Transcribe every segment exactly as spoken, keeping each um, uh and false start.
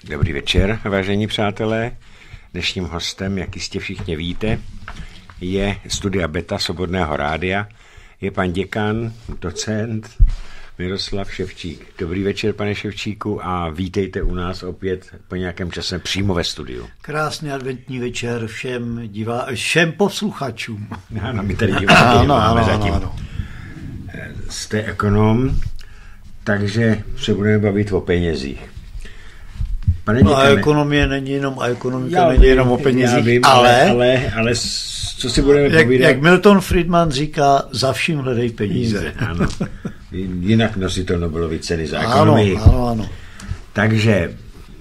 Dobrý večer, vážení přátelé. Dnešním hostem, jak jistě všichni víte, je Studia Beta Svobodného rádia. Je pan děkan, docent Miroslav Ševčík. Dobrý večer, pane Ševčíku, a vítejte u nás opět po nějakém čase přímo ve studiu. Krásný adventní večer všem divá... všem posluchačům. Ano, my tady diváky máme zatím. Ano. Jste ekonom, takže se budeme bavit o penězích. Pane děkane, a ekonomie není jenom, a ekonomika není jenom o penězích, vím, ale, ale, ale co si budeme jak, povídat? Jak Milton Friedman říká, za vším hledej peníze. Ano, jinak nositel Nobelovy ceny za ekonomii. Ano, ano, ano. Takže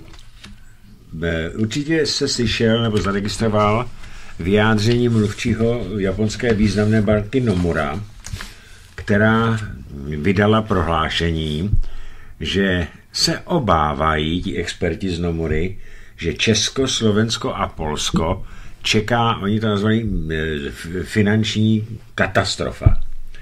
určitě se slyšel nebo zaregistroval vyjádření mluvčího japonské významné banky Nomura, která vydala prohlášení, že se obávají ti experti z Nomury, že Česko, Slovensko a Polsko čeká, oni to nazvali, finanční katastrofa.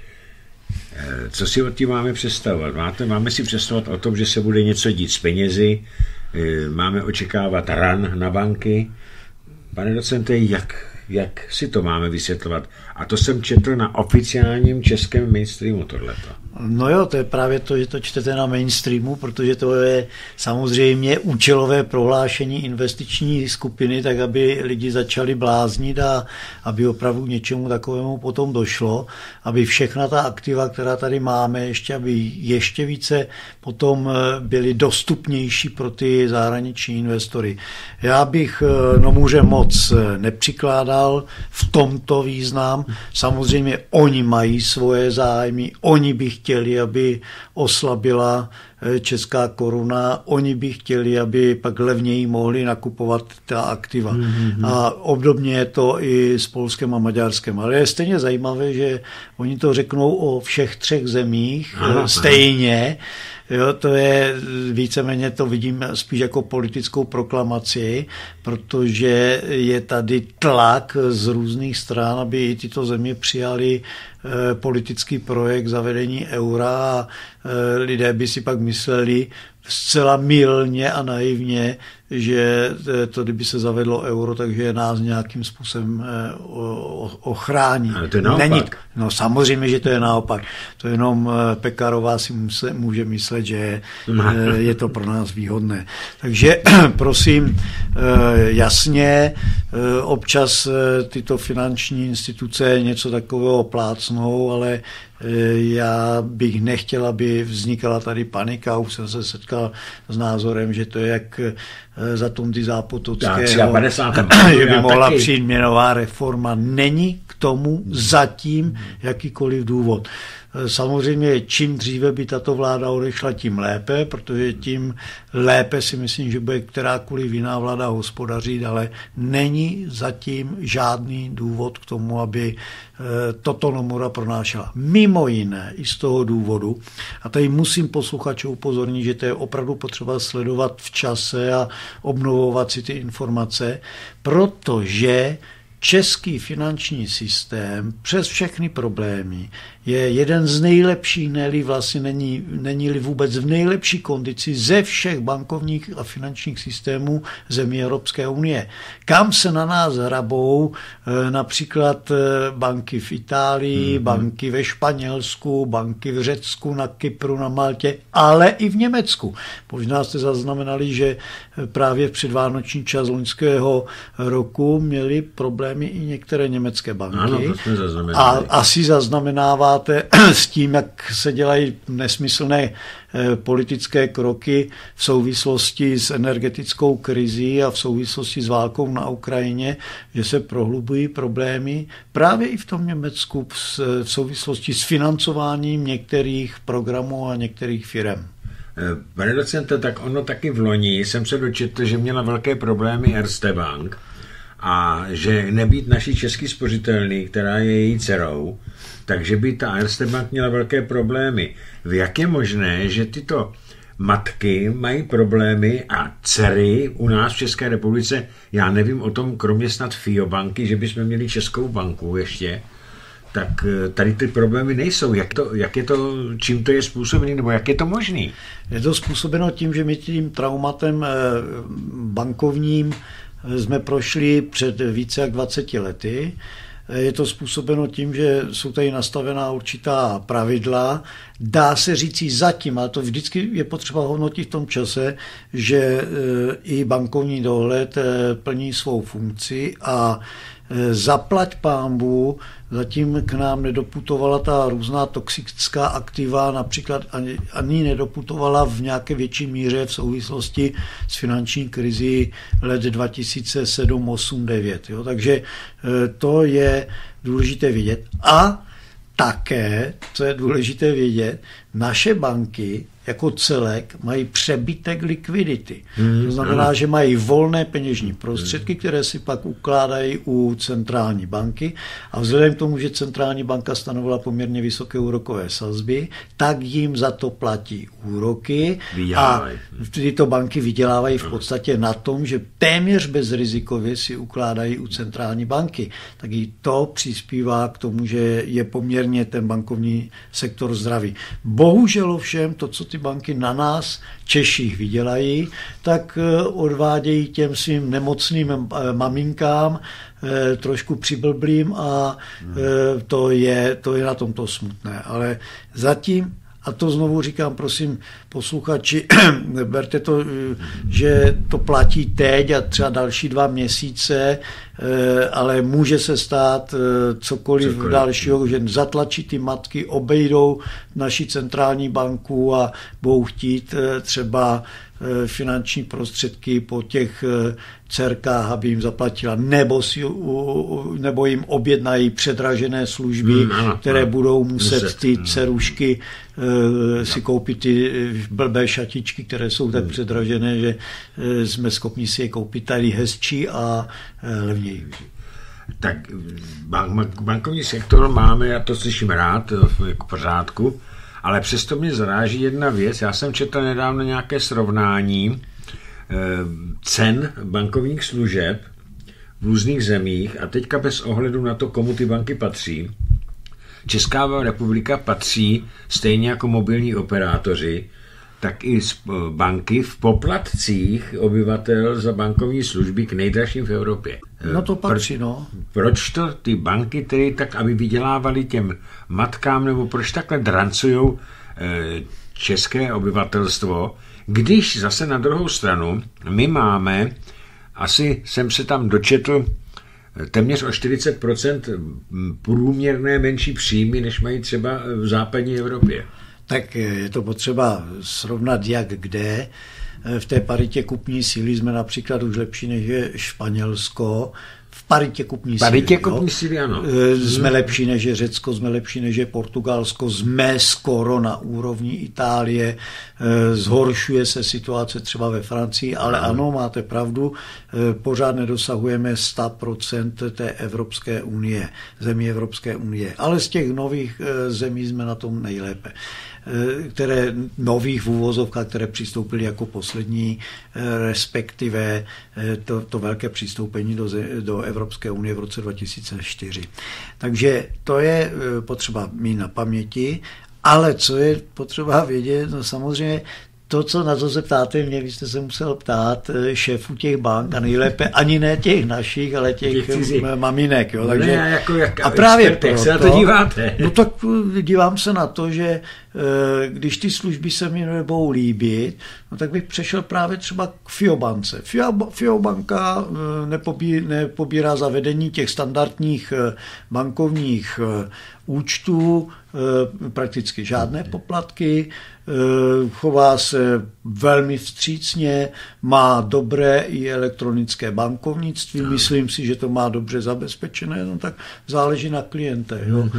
Co si o tím máme představovat? Máte, máme si představovat o tom, že se bude něco dít s penězi, máme očekávat run na banky. Pane docente, jak, jak si to máme vysvětlovat? A to jsem četl na oficiálním českém mainstreamu tohleto. No jo, to je právě to, že to čtete na mainstreamu, protože to je samozřejmě účelové prohlášení investiční skupiny, tak aby lidi začali bláznit a aby opravdu k něčemu takovému potom došlo, aby všechna ta aktiva, která tady máme, ještě, aby ještě více potom byly dostupnější pro ty zahraniční investory. Já bych Nomuře moc nepřikládal v tomto význam. Samozřejmě oni mají svoje zájmy, oni by chtěli, aby oslabila česká koruna, oni by chtěli, aby pak levněji mohli nakupovat ta aktiva. Mm-hmm. A obdobně je to i s Polskem a Maďarskem. Ale je stejně zajímavé, že oni to řeknou o všech třech zemích aha, stejně. Jo, to je víceméně, to vidím spíš jako politickou proklamaci, protože je tady tlak z různých stran, aby i tyto země přijali e, politický projekt zavedení eura a e, lidé by si pak mysleli zcela mylně a naivně, že to, kdyby se zavedlo euro, takže nás nějakým způsobem ochrání. Ale to je naopak. Není, no samozřejmě, že to je naopak. To jenom Pekarová si může, může myslet, že je to pro nás výhodné. Takže prosím, jasně, občas tyto finanční instituce něco takového plácnou, ale já bych nechtěl, aby vznikala tady panika. Už jsem se setkal s názorem, že to je jak za Tondy Zápotockého, že by mohla taky přijít měnová reforma. Není k tomu zatím jakýkoliv důvod. Samozřejmě čím dříve by tato vláda odešla, tím lépe, protože tím lépe si myslím, že bude kterákoliv jiná vláda hospodařit, ale není zatím žádný důvod k tomu, aby toto Nomura pronášela. Mimo jiné i z toho důvodu, a tady musím posluchačů upozornit, že to je opravdu potřeba sledovat v čase a obnovovat si ty informace, protože český finanční systém přes všechny problémy je jeden z nejlepších, ne-li vlastně není, není-li vůbec v nejlepší kondici ze všech bankovních a finančních systémů zemí Evropské unie. Kam se na nás hrabou například banky v Itálii, mm-hmm. banky ve Španělsku, banky v Řecku, na Kypru, na Maltě, ale i v Německu. Možná jste zaznamenali, že právě v předvánoční čas loňského roku měli problémy i některé německé banky. Ano, to jsme zaznamenali. A asi zaznamenáváte s tím, jak se dělají nesmyslné politické kroky v souvislosti s energetickou krizí a v souvislosti s válkou na Ukrajině, že se prohlubují problémy právě i v tom Německu v souvislosti s financováním některých programů a některých firem. Pane docente, tak ono taky v loni jsem se dočetl, že měla velké problémy Erste Bank a že nebýt naší český spořitelný, která je její dcerou, takže by ta Erste Bank měla velké problémy. Jak je možné, že tyto matky mají problémy a dcery u nás v České republice, já nevím o tom, kromě snad F I O banky, že bychom měli Českou banku ještě, tak tady ty problémy nejsou. Jak, to, jak je to, čím to je způsobený, nebo jak je to možný? Je to způsobeno tím, že my tím traumatem bankovním jsme prošli před více jak dvaceti lety. Je to způsobeno tím, že jsou tady nastavená určitá pravidla. Dá se říct zatím, ale to vždycky je potřeba hodnotit v tom čase, že i bankovní dohled plní svou funkci a zaplať pánbu, zatím k nám nedoputovala ta různá toxická aktiva, například ani, ani nedoputovala v nějaké větší míře v souvislosti s finanční krizí let dva tisíce sedm, osm, devět. Jo? Takže to je důležité vidět. A také, co je důležité vědět, naše banky jako celek mají přebytek likvidity. Hmm, to znamená, ano. že mají volné peněžní prostředky, které si pak ukládají u centrální banky a vzhledem k tomu, že centrální banka stanovila poměrně vysoké úrokové sazby, tak jim za to platí úroky vydělávají. A tyto banky vydělávají v podstatě na tom, že téměř bezrizikově si ukládají u centrální banky. Tak i to přispívá k tomu, že je poměrně ten bankovní sektor zdravý. Bohužel ovšem to, co ty banky na nás, Češích, vydělají, tak odvádějí těm svým nemocným maminkám, trošku přiblblým a to je, to je na tomto smutné. Ale zatím, a to znovu říkám, prosím, posluchači, berte to, že to platí teď a třeba další dva měsíce, ale může se stát cokoliv, cokoliv. dalšího, že zatlačí ty matky, obejdou naši centrální banku a budou chtít třeba finanční prostředky po těch dcerkách, aby jim zaplatila, nebo, si, nebo jim objednají předražené služby, mm, ano, které ano. budou muset, muset ty dcerušky uh, si koupit ty blbé šatičky, které jsou tak mm. předražené, že uh, jsme schopni si je koupit tady hezčí a uh, levněji. Tak bank, bankovní sektor máme, já to slyším rád, jako pořádku, ale přesto mě zaráží jedna věc. Já jsem četl nedávno nějaké srovnání cen bankovních služeb v různých zemích a teďka bez ohledu na to, komu ty banky patří. Česká republika patří stejně jako mobilní operátoři, tak i banky v poplatcích obyvatel za bankovní služby k nejdražším v Evropě. No to patří, no. Proč to ty banky tedy tak, aby vydělávali těm matkám, nebo proč takhle drancujou české obyvatelstvo, když zase na druhou stranu my máme, asi jsem se tam dočetl, téměř o čtyřicet procent průměrné menší příjmy, než mají třeba v západní Evropě. Tak je to potřeba srovnat jak kde. V té paritě kupní síly jsme například už lepší než je Španělsko. V paritě kupní síly. Paritě kupní síly, ano. Jsme lepší než je Řecko, jsme lepší než je Portugalsko, jsme skoro na úrovni Itálie. Zhoršuje se situace třeba ve Francii, ale ano, máte pravdu, pořád nedosahujeme sto procent té Evropské unie, zemí Evropské unie. Ale z těch nových zemí jsme na tom nejlépe. Které nových v úvozovkách, které přistoupily jako poslední, respektive to, to velké přistoupení do, do Evropské unie v roce dva tisíce čtyři. Takže to je potřeba mít na paměti, ale co je potřeba vědět, no samozřejmě to, co na to se ptáte mě, vy jste se musel ptát šéfů těch bank a nejlépe ani ne těch našich, ale těch, těch maminek. Jo. Takže, ne, jako jak, a právě proto, jak se na to díváte? No tak dívám se na to, že když ty služby se mi nebudou líbit, no tak bych přešel právě třeba k Fiobance. Fiobanka nepobí, nepobírá za vedení těch standardních bankovních účtů prakticky žádné poplatky, chová se velmi vstřícně, má dobré i elektronické bankovnictví, myslím si, že to má dobře zabezpečené, no tak záleží na klientech. Jo.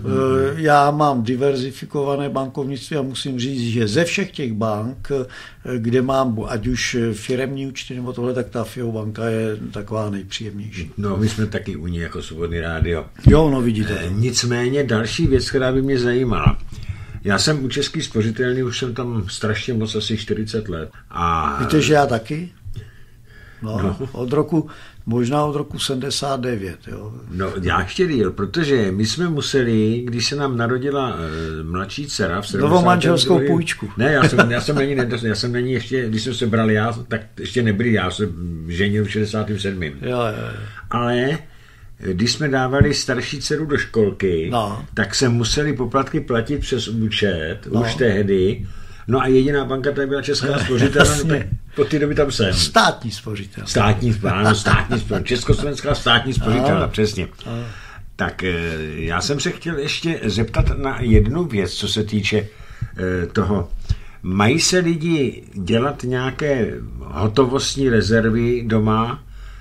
Já mám diverzifikované bankovnictví a musím říct, že ze všech těch bank, kde mám ať už firemní účty nebo tohle, tak ta Fiobanka je taková nejpříjemnější. No, my jsme taky u ní jako Svobodný rádio. Jo, no vidíte. E, nicméně další věc, která by mě zajímala. Já jsem u Český spořitelny, už jsem tam strašně moc, asi čtyřicet let. A... Víte, že já taky? No, no. Od roku, možná od roku sedmdesát devět. Jo. No, já ještě díl, protože my jsme museli, když se nám narodila e, mladší dcera v novomanželskou půjčku. Ne, já jsem, já jsem není, já jsem není ještě, když jsem se bral já, tak ještě nebyli, já jsem ženil v šedesátém sedmém Jo, jo, jo. Ale když jsme dávali starší dceru do školky, no. tak se museli poplatky platit přes účet, no. už tehdy. No a jediná banka tady byla Česká spořitelna, no, po té doby tam jsem. Státní spořitelna. Státní, ano, státní spořitelna. Československá státní spořitelna, přesně. A. Tak já jsem se chtěl ještě zeptat na jednu věc, co se týče toho. Mají se lidi dělat nějaké hotovostní rezervy doma?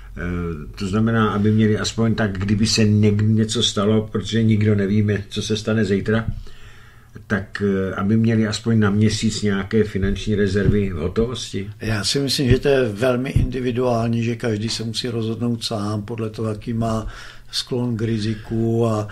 To znamená, aby měli aspoň tak, kdyby se někdy něco stalo, protože nikdo nevíme, co se stane zítra, tak aby měli aspoň na měsíc nějaké finanční rezervy v hotovosti? Já si myslím, že to je velmi individuální, že každý se musí rozhodnout sám podle toho, jaký má sklon k riziku a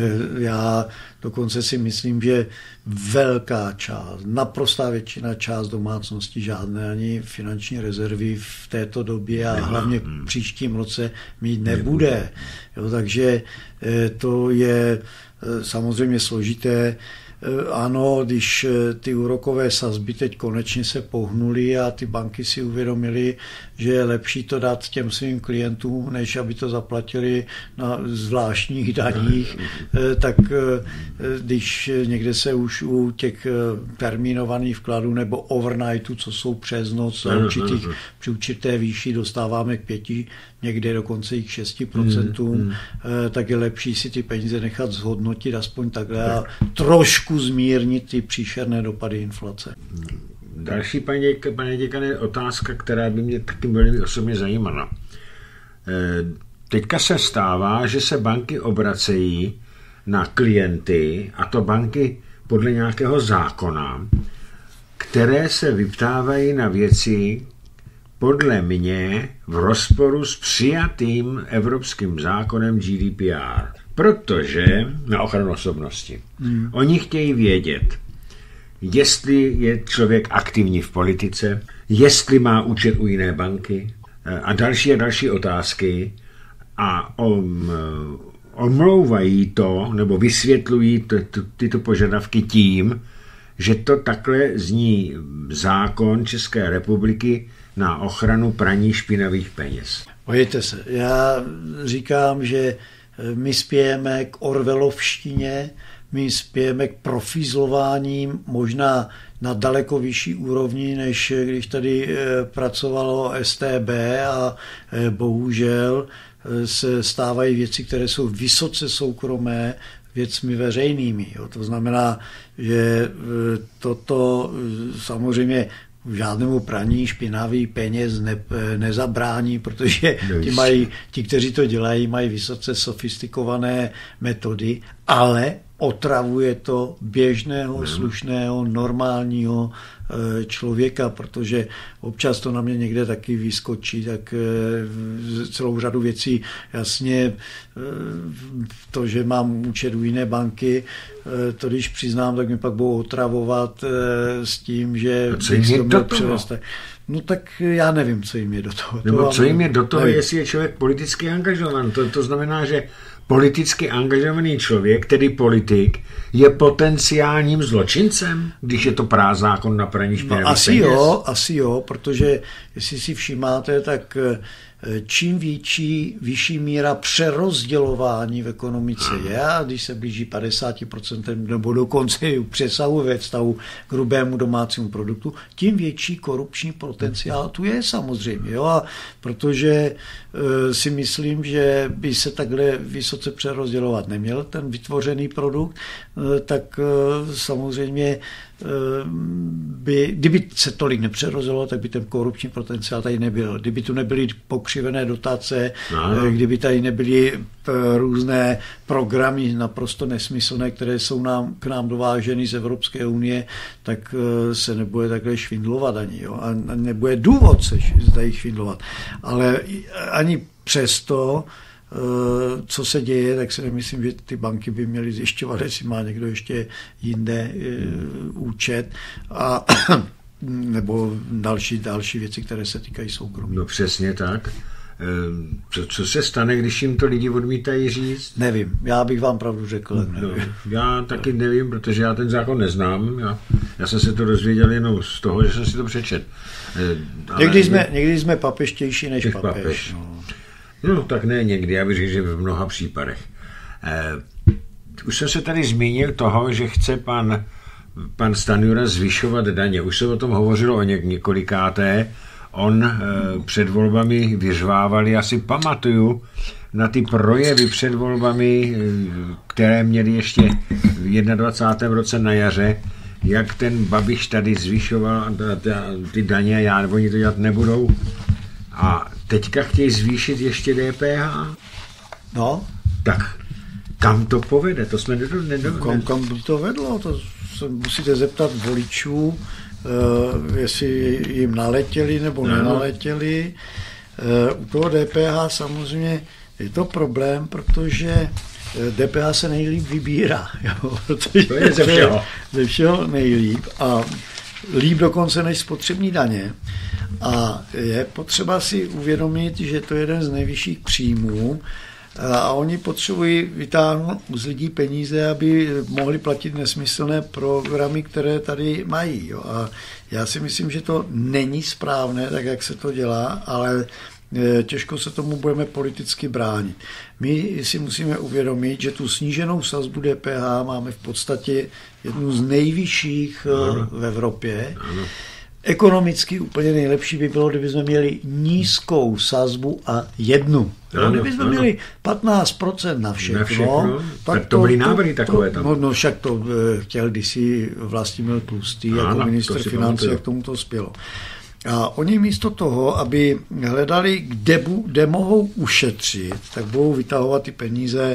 já dokonce si myslím, že velká část, naprostá většina část domácností žádné ani finanční rezervy v této době a hlavně v příštím roce mít nebude. Jo, takže to je samozřejmě složité. Ano, když ty úrokové sazby teď konečně se pohnuly a ty banky si uvědomily, že je lepší to dát těm svým klientům, než aby to zaplatili na zvláštních daních, tak když někde se už u těch termínovaných vkladů nebo overnightů, co jsou přes noc a určitých, při určité výši dostáváme k pěti, někde dokonce i k šesti procentům, mm, mm. tak je lepší si ty peníze nechat zhodnotit aspoň takhle a trošku zmírnit ty příšerné dopady inflace. Další, paní, paní děkane, otázka, která by mě taky velmi osobně zajímala. Teďka se stává, že se banky obracejí na klienty, a to banky podle nějakého zákona, které se vyptávají na věci, podle mě v rozporu s přijatým evropským zákonem G D P R. Protože na ochranu osobnosti. Hmm. Oni chtějí vědět, jestli je člověk aktivní v politice, jestli má účet u jiné banky a další a další otázky a om, omlouvají to, nebo vysvětlují to, to, tyto požadavky tím, že to takhle zní zákon České republiky na ochranu praní špinavých peněz. Pojďte se, já říkám, že my spějeme k orwellovštině, my spějeme k profízlováním možná na daleko vyšší úrovni, než když tady pracovalo S T B a bohužel se stávají věci, které jsou vysoce soukromé, věcmi veřejnými. Jo. To znamená, že toto samozřejmě žádnému praní špinavý peněz ne, nezabrání, protože ti, mají, ti, kteří to dělají, mají vysoce sofistikované metody, ale otravuje to běžného, slušného, normálního člověka, protože občas to na mě někde taky vyskočí, tak celou řadu věcí jasně to, že mám účet u jiné banky, to když přiznám, tak mi pak budou otravovat s tím, že bych to měl převést. No tak já nevím, co jim je do toho. Nebo to co jim je do toho, nevím. Jestli je člověk politicky angažovan. To, to znamená, že politicky angažovaný člověk, tedy politik, je potenciálním zločincem, když je to prá zákon na praní špinavých no, asi peněz? Jo, asi jo, protože jestli si všímáte, tak čím větší, vyšší míra přerozdělování v ekonomice je, a když se blíží padesát procent nebo dokonce přesahu ve vztahu k hrubému domácímu produktu, tím větší korupční potenciál tu je samozřejmě. Jo? A protože e, si myslím, že by se takhle vysoce přerozdělovat neměl ten vytvořený produkt, e, tak e, samozřejmě by, kdyby se tolik nepřerozdělo, tak by ten korupční potenciál tady nebyl. Kdyby tu nebyly pokřivené dotace, no. Kdyby tady nebyly různé programy naprosto nesmyslné, které jsou nám, k nám dováženy z Evropské unie, tak se nebude takhle švindlovat ani. Jo? A nebude důvod se tady švindlovat. Ale ani přesto, co se děje, tak si nemyslím, že ty banky by měly zjišťovat, jestli má někdo ještě jinde účet. A nebo další, další věci, které se týkají soukromí. No přesně tak. Co, co se stane, když jim to lidi odmítají říct? Nevím, já bych vám pravdu řekl. No, já taky nevím, protože já ten zákon neznám. Já, já jsem se to dozvěděl jenom z toho, že jsem si to přečet. Ale někdy, jsme, někdy jsme papeštější než papež. papež. No. no tak ne někdy, já bych řekl, že v mnoha případech. Eh, už jsem se tady zmínil toho, že chce pan, pan Stanjura zvyšovat daně. Už se o tom hovořilo o něk, několikáté. On e, před volbami vyřvával, já si pamatuju na ty projevy před volbami, které měly ještě v dvacátém prvním roce na jaře, jak ten Babiš tady zvyšoval ty daně, já nebo oni to dělat nebudou. A teďka chtějí zvýšit ještě D P H. No. Tak kam to povede? To jsme nedo... Kam, kam by to vedlo? To se musíte zeptat voličů, Uh, jestli jim naletěli nebo no. nenaletěli. Uh, u toho D P H samozřejmě je to problém, protože D P H se nejlíp vybírá. Jo? To je ze všeho. Ze všeho nejlíp a líp dokonce než spotřební daně. A je potřeba si uvědomit, že to je jeden z nejvyšších příjmů a oni potřebují vytáhnout z lidí peníze, aby mohli platit nesmyslné programy, které tady mají. Jo. A já si myslím, že to není správné, tak jak se to dělá, ale těžko se tomu budeme politicky bránit. My si musíme uvědomit, že tu sníženou sazbu D P H máme v podstatě jednu z nejvyšších ano. v Evropě. Ano. Ekonomicky úplně nejlepší by bylo, kdybychom měli nízkou sazbu a jednu. Ano, kdybychom ano. měli patnáct procent na všechno, na všechno tak, tak to, to byly návrhy takové tam. No, no však to chtěl kdysi Vlastimil Tlustý ano, jako ministr financí, jak tomu to spělo. A oni místo toho, aby hledali, kde, bu, kde mohou ušetřit, tak budou vytahovat ty peníze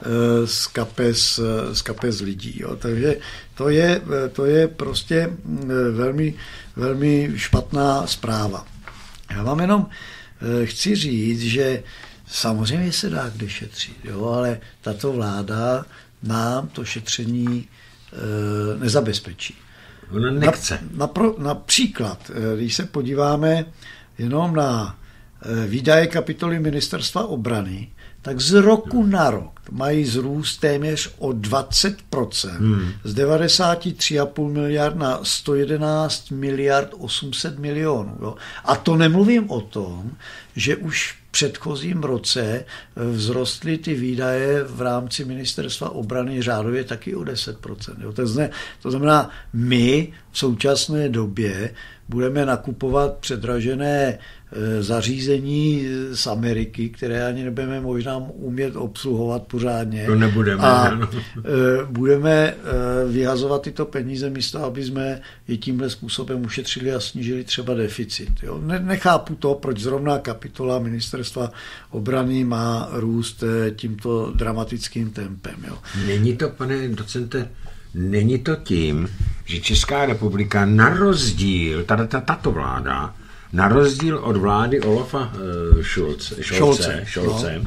z kapes, z kapes lidí. Jo. Takže to je, to je prostě velmi, velmi špatná zpráva. Já vám jenom chci říct, že samozřejmě se dá kde šetřit, jo, ale tato vláda nám to šetření nezabezpečí. Ona nechce. Na, napro, například, když se podíváme jenom na výdaje kapitoly Ministerstva obrany, tak z roku na rok mají zrůst téměř o dvacet procent. Hmm. Z devadesát tři celá pět miliard na sto jedenáct miliard osm set milionů. Jo. A to nemluvím o tom, že už v předchozím roce vzrostly ty výdaje v rámci Ministerstva obrany řádově taky o deset procent. Jo. To znamená, my v současné době budeme nakupovat předražené zařízení z Ameriky, které ani nebudeme možná umět obsluhovat pořádně. To nebudeme. A budeme vyhazovat tyto peníze místo, aby jsme je tímhle způsobem ušetřili a snížili třeba deficit. Jo. Nechápu to, proč zrovna kapitola Ministerstva obrany má růst tímto dramatickým tempem. Jo. Není to, pane docente, není to tím, že Česká republika na rozdíl, tato, tato vláda, na rozdíl od vlády Olafa Šulce, Šolce, Šolce, no.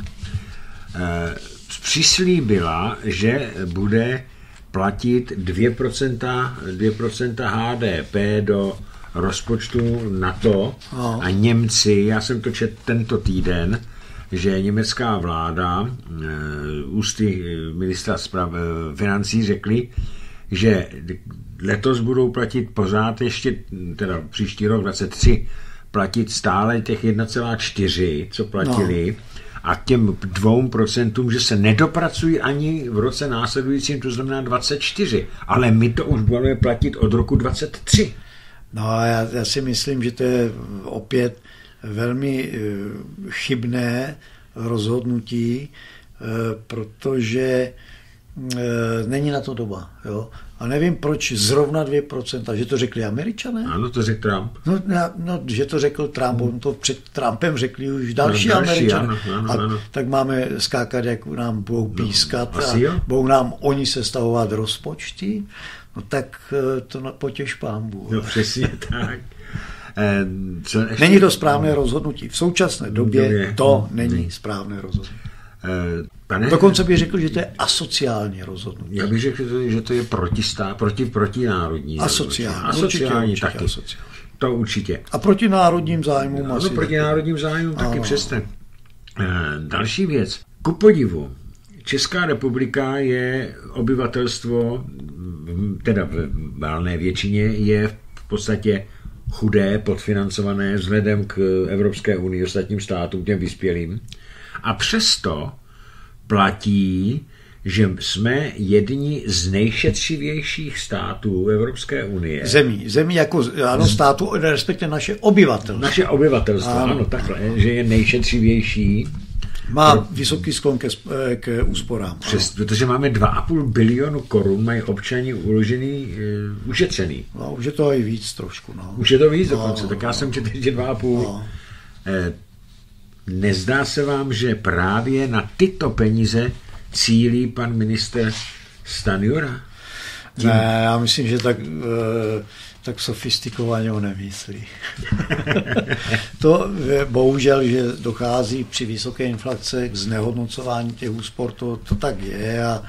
přislíbila, že bude platit dvě procenta H D P do rozpočtu NATO no. a Němci, já jsem to četl tento týden, že německá vláda, ústy ministra financí řekli, že letos budou platit pořád ještě, teda příští rok dvacet tři, platit stále těch jedna celá čtyři, co platili, no. a těm dvou procentům, že se nedopracují ani v roce následujícím, to znamená dvacet čtyři, ale my to už budeme platit od roku dvacet tři. No já, já si myslím, že to je opět velmi chybné rozhodnutí, protože není na to doba. Jo? A nevím, proč zrovna dvě procenta, že to řekli Američané? Ano, to řekl Trump. No, no že to řekl Trump, on to před Trumpem řekli už další, no, další Američané. Ano, ano, ano. A tak máme skákat, jak nám budou pískat no, a budou nám oni sestavovat rozpočty, no tak to potěš pánbů. No přesně tak. Eh, co ještě... Není to správné rozhodnutí. V současné době to není správné rozhodnutí. Pane, dokonce bych řekl, že to je asociální rozhodnutí. Já bych řekl, že to je protistá, proti, protinárodní. Asociální. Asociální určitě, taky. určitě asociální. To určitě. A proti národním zájmům no, asi. No, proti národním zájmům taky přesně. Další věc. Ku podivu, Česká republika je obyvatelstvo, teda v valné většině, je v podstatě chudé, podfinancované vzhledem k Evropské unii, ostatním státům, těm vyspělým. A přesto platí, že jsme jedni z nejšetřivějších států Evropské unie. Zemí, zemí jako ano, státu, respektive naše obyvatelstvo. Naše obyvatelstvo, ano, ano takhle, že je nejšetřivější. Má pro... vysoký sklon ke, k úsporám. Přes, protože máme dva a půl bilionu korun, mají občani uložený, uh, ušetřený. No, už je to i víc trošku. No. Už je to víc no, dokonce, no, tak já no, jsem četl, že dva a půl. No. Eh, nezdá se vám, že právě na tyto peníze cílí pan ministr Stanjura? Tím... Ne, já myslím, že tak, tak sofistikovaně ho nemyslí. To bohužel, že dochází při vysoké inflaci k znehodnocování těch úspor, to, to tak je a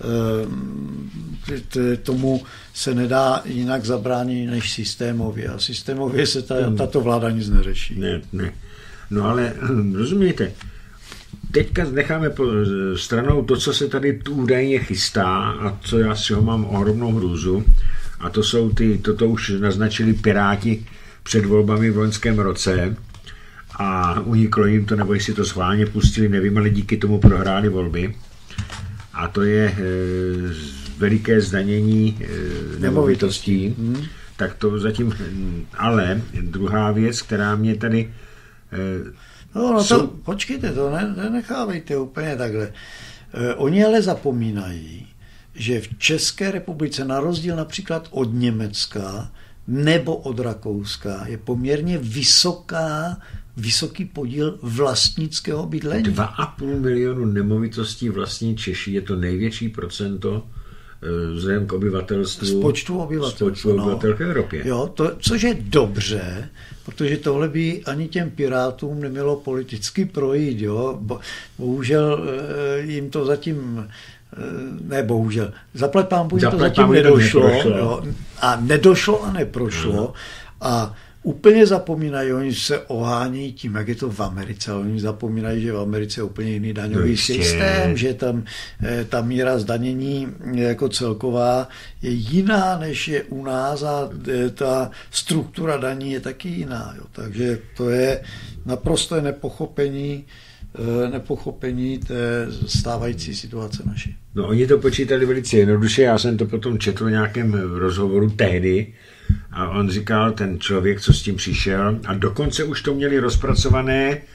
tomu se nedá jinak zabránit než systémově. A systémově se ta, tato vláda nic neřeší. Ne, ne. No ale rozumíte, teďka necháme po stranou to, co se tady údajně chystá a co já z čeho mám ohromnou hrůzu, a to jsou ty, toto už naznačili Piráti před volbami v loňském roce a uniklo jim to, nebo jestli to schválně pustili, nevím, ale díky tomu prohráli volby. A to je e, veliké zdanění e, nemovitostí. Hmm. Tak to zatím, ale druhá věc, která mě tady e, No, no to, počkejte, to ne, nenechávejte úplně takhle. E, oni ale zapomínají, že v České republice, na rozdíl například od Německa nebo od Rakouska, je poměrně vysoká, vysoký podíl vlastnického bydlení. Dva a půl milionu nemovitostí vlastní Češi, je to největší procento vzhledem k obyvatelstvu. Z počtu obyvatel. Z počtu obyvatel v Evropě. Jo, to, což je dobře, protože tohle by ani těm Pirátům nemělo politicky projít. Jo. Bo, bohužel jim to zatím, ne bohužel, zaplať pánbůh, to zatím nedošlo. Jo, a nedošlo a neprošlo. No. A úplně zapomínají, oni se ohání tím, jak je to v Americe, ale oni zapomínají, že v Americe je úplně jiný daňový no systém, že tam ta míra zdanění jako celková je jiná, než je u nás a ta struktura daní je taky jiná. Jo. Takže to je naprosto nepochopení nepochopení té stávající situace naší. No oni to počítali velice jednoduše, já jsem to potom četl v nějakém rozhovoru tehdy a on říkal, ten člověk, co s tím přišel, a dokonce už to měli rozpracované e,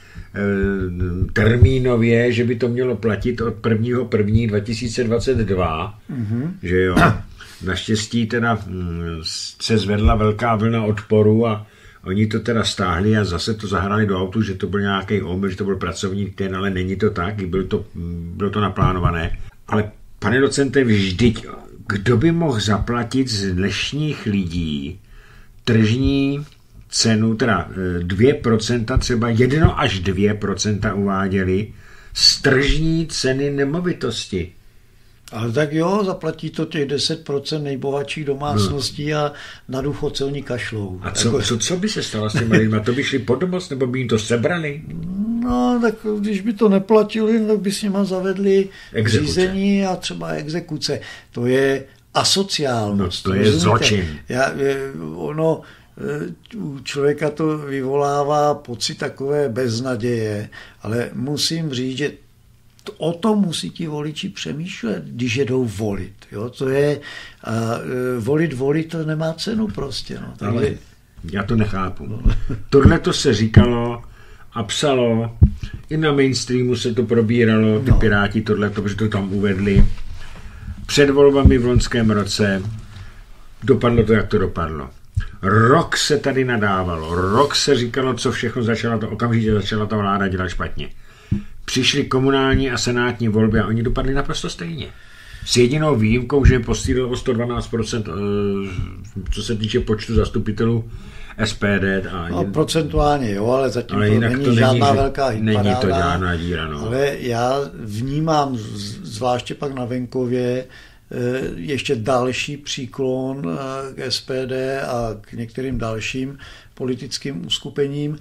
termínově, že by to mělo platit od prvního prvního dva tisíce dvacet dva, mm-hmm. že jo. Naštěstí teda se zvedla velká vlna odporu a oni to teda stáhli a zase to zahrali do autu, že to byl nějaký omyl, že to byl pracovní den, ale není to tak, bylo to, bylo to naplánované. Ale pane docente, vždyť, kdo by mohl zaplatit z dnešních lidí tržní cenu, teda dvě procenta, třeba jedno až dvě procenta uváděli z tržní ceny nemovitosti? Ale tak jo, zaplatí to těch deset procent nejbohatších domácností no. A na důchodce oni kašlou. A co, jako... co, co by se stalo s těmi lidmi? To by šli pod domoc, nebo by jim to sebrali? No, tak když by to neplatili, tak by s nima zavedli exekuce. Řízení a třeba exekuce. To je asociálnost. No, to je rozumíte? Zločin. Já, ono, u člověka to vyvolává pocit takové beznaděje, ale musím říct, že o tom musí ti voliči přemýšlet, když jedou volit. Jo? To je, a, volit, volit, to nemá cenu prostě. No. Takže... Ale já to nechápu. No. Tohle to se říkalo a psalo, i na mainstreamu se to probíralo, ty no. Piráti tohle, protože to tam uvedli. Před volbami v loňském roce dopadlo to, jak to dopadlo. Rok se tady nadávalo, rok se říkalo, co všechno začala, to okamžitě začala ta vláda dělat špatně. Přišly komunální a senátní volby a oni dopadli naprosto stejně. S jedinou výjimkou, že posílilo o sto dvanáct procent, co se týče počtu zastupitelů S P D. A no, procentuálně jo, ale zatím ale to není to žádná není, velká hitparáda. Není to žádná díra, no. Ale já vnímám, zvláště pak na venkově, ještě další příklon k S P D a k některým dalším politickým uskupením.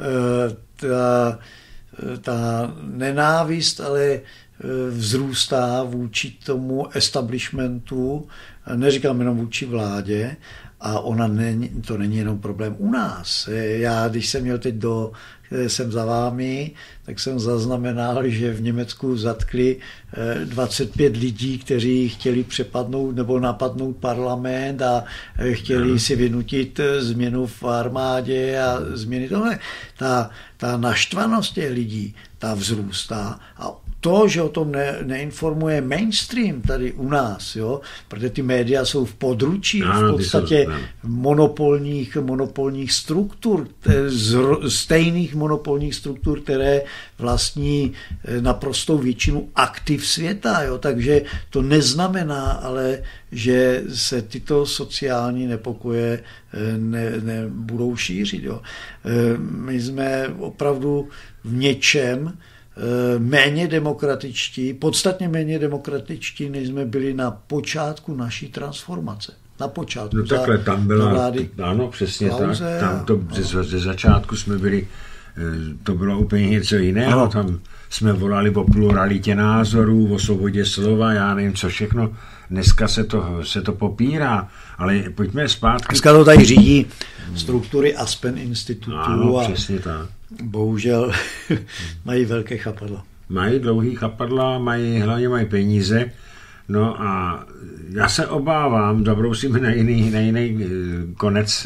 Ta, ta nenávist ale vzrůstá vůči tomu establishmentu, neříkám jenom vůči vládě, a ona není, to není jenom problém u nás. Já, když jsem měl teď do, jsem za vámi, tak jsem zaznamenal, že v Německu zatkli dvacet pět lidí, kteří chtěli přepadnout nebo napadnout parlament a chtěli no. si vynutit změnu v armádě a změny tohle. Ta, ta naštvanost těch lidí, ta vzrůstá a to, že o tom ne, neinformuje mainstream tady u nás, jo, protože ty média jsou v područí v podstatě monopolních, monopolních struktur, stejných monopolních struktur, které vlastní naprostou většinu aktiv světa. Jo, takže to neznamená ale, že se tyto sociální nepokoje ne, nebudou šířit. Jo. My jsme opravdu v něčem méně demokratičtí, podstatně méně demokratičtí, než jsme byli na počátku naší transformace. Na počátku. No takhle, tam byla, ano, přesně Klauze, tak, tam to ze, ze začátku jsme byli, to bylo úplně něco jiného, ano. Tam jsme volali o pluralitě názorů, o svobodě slova, já nevím co všechno, dneska se to, se to popírá, ale pojďme zpátky. Dneska to tady řídí struktury Aspen institutu. Ano, přesně tak. Bohužel mají velké chapadla. Mají dlouhý chapadla, mají, hlavně mají peníze. No a já se obávám, zabrousíme na jiný, na jiný konec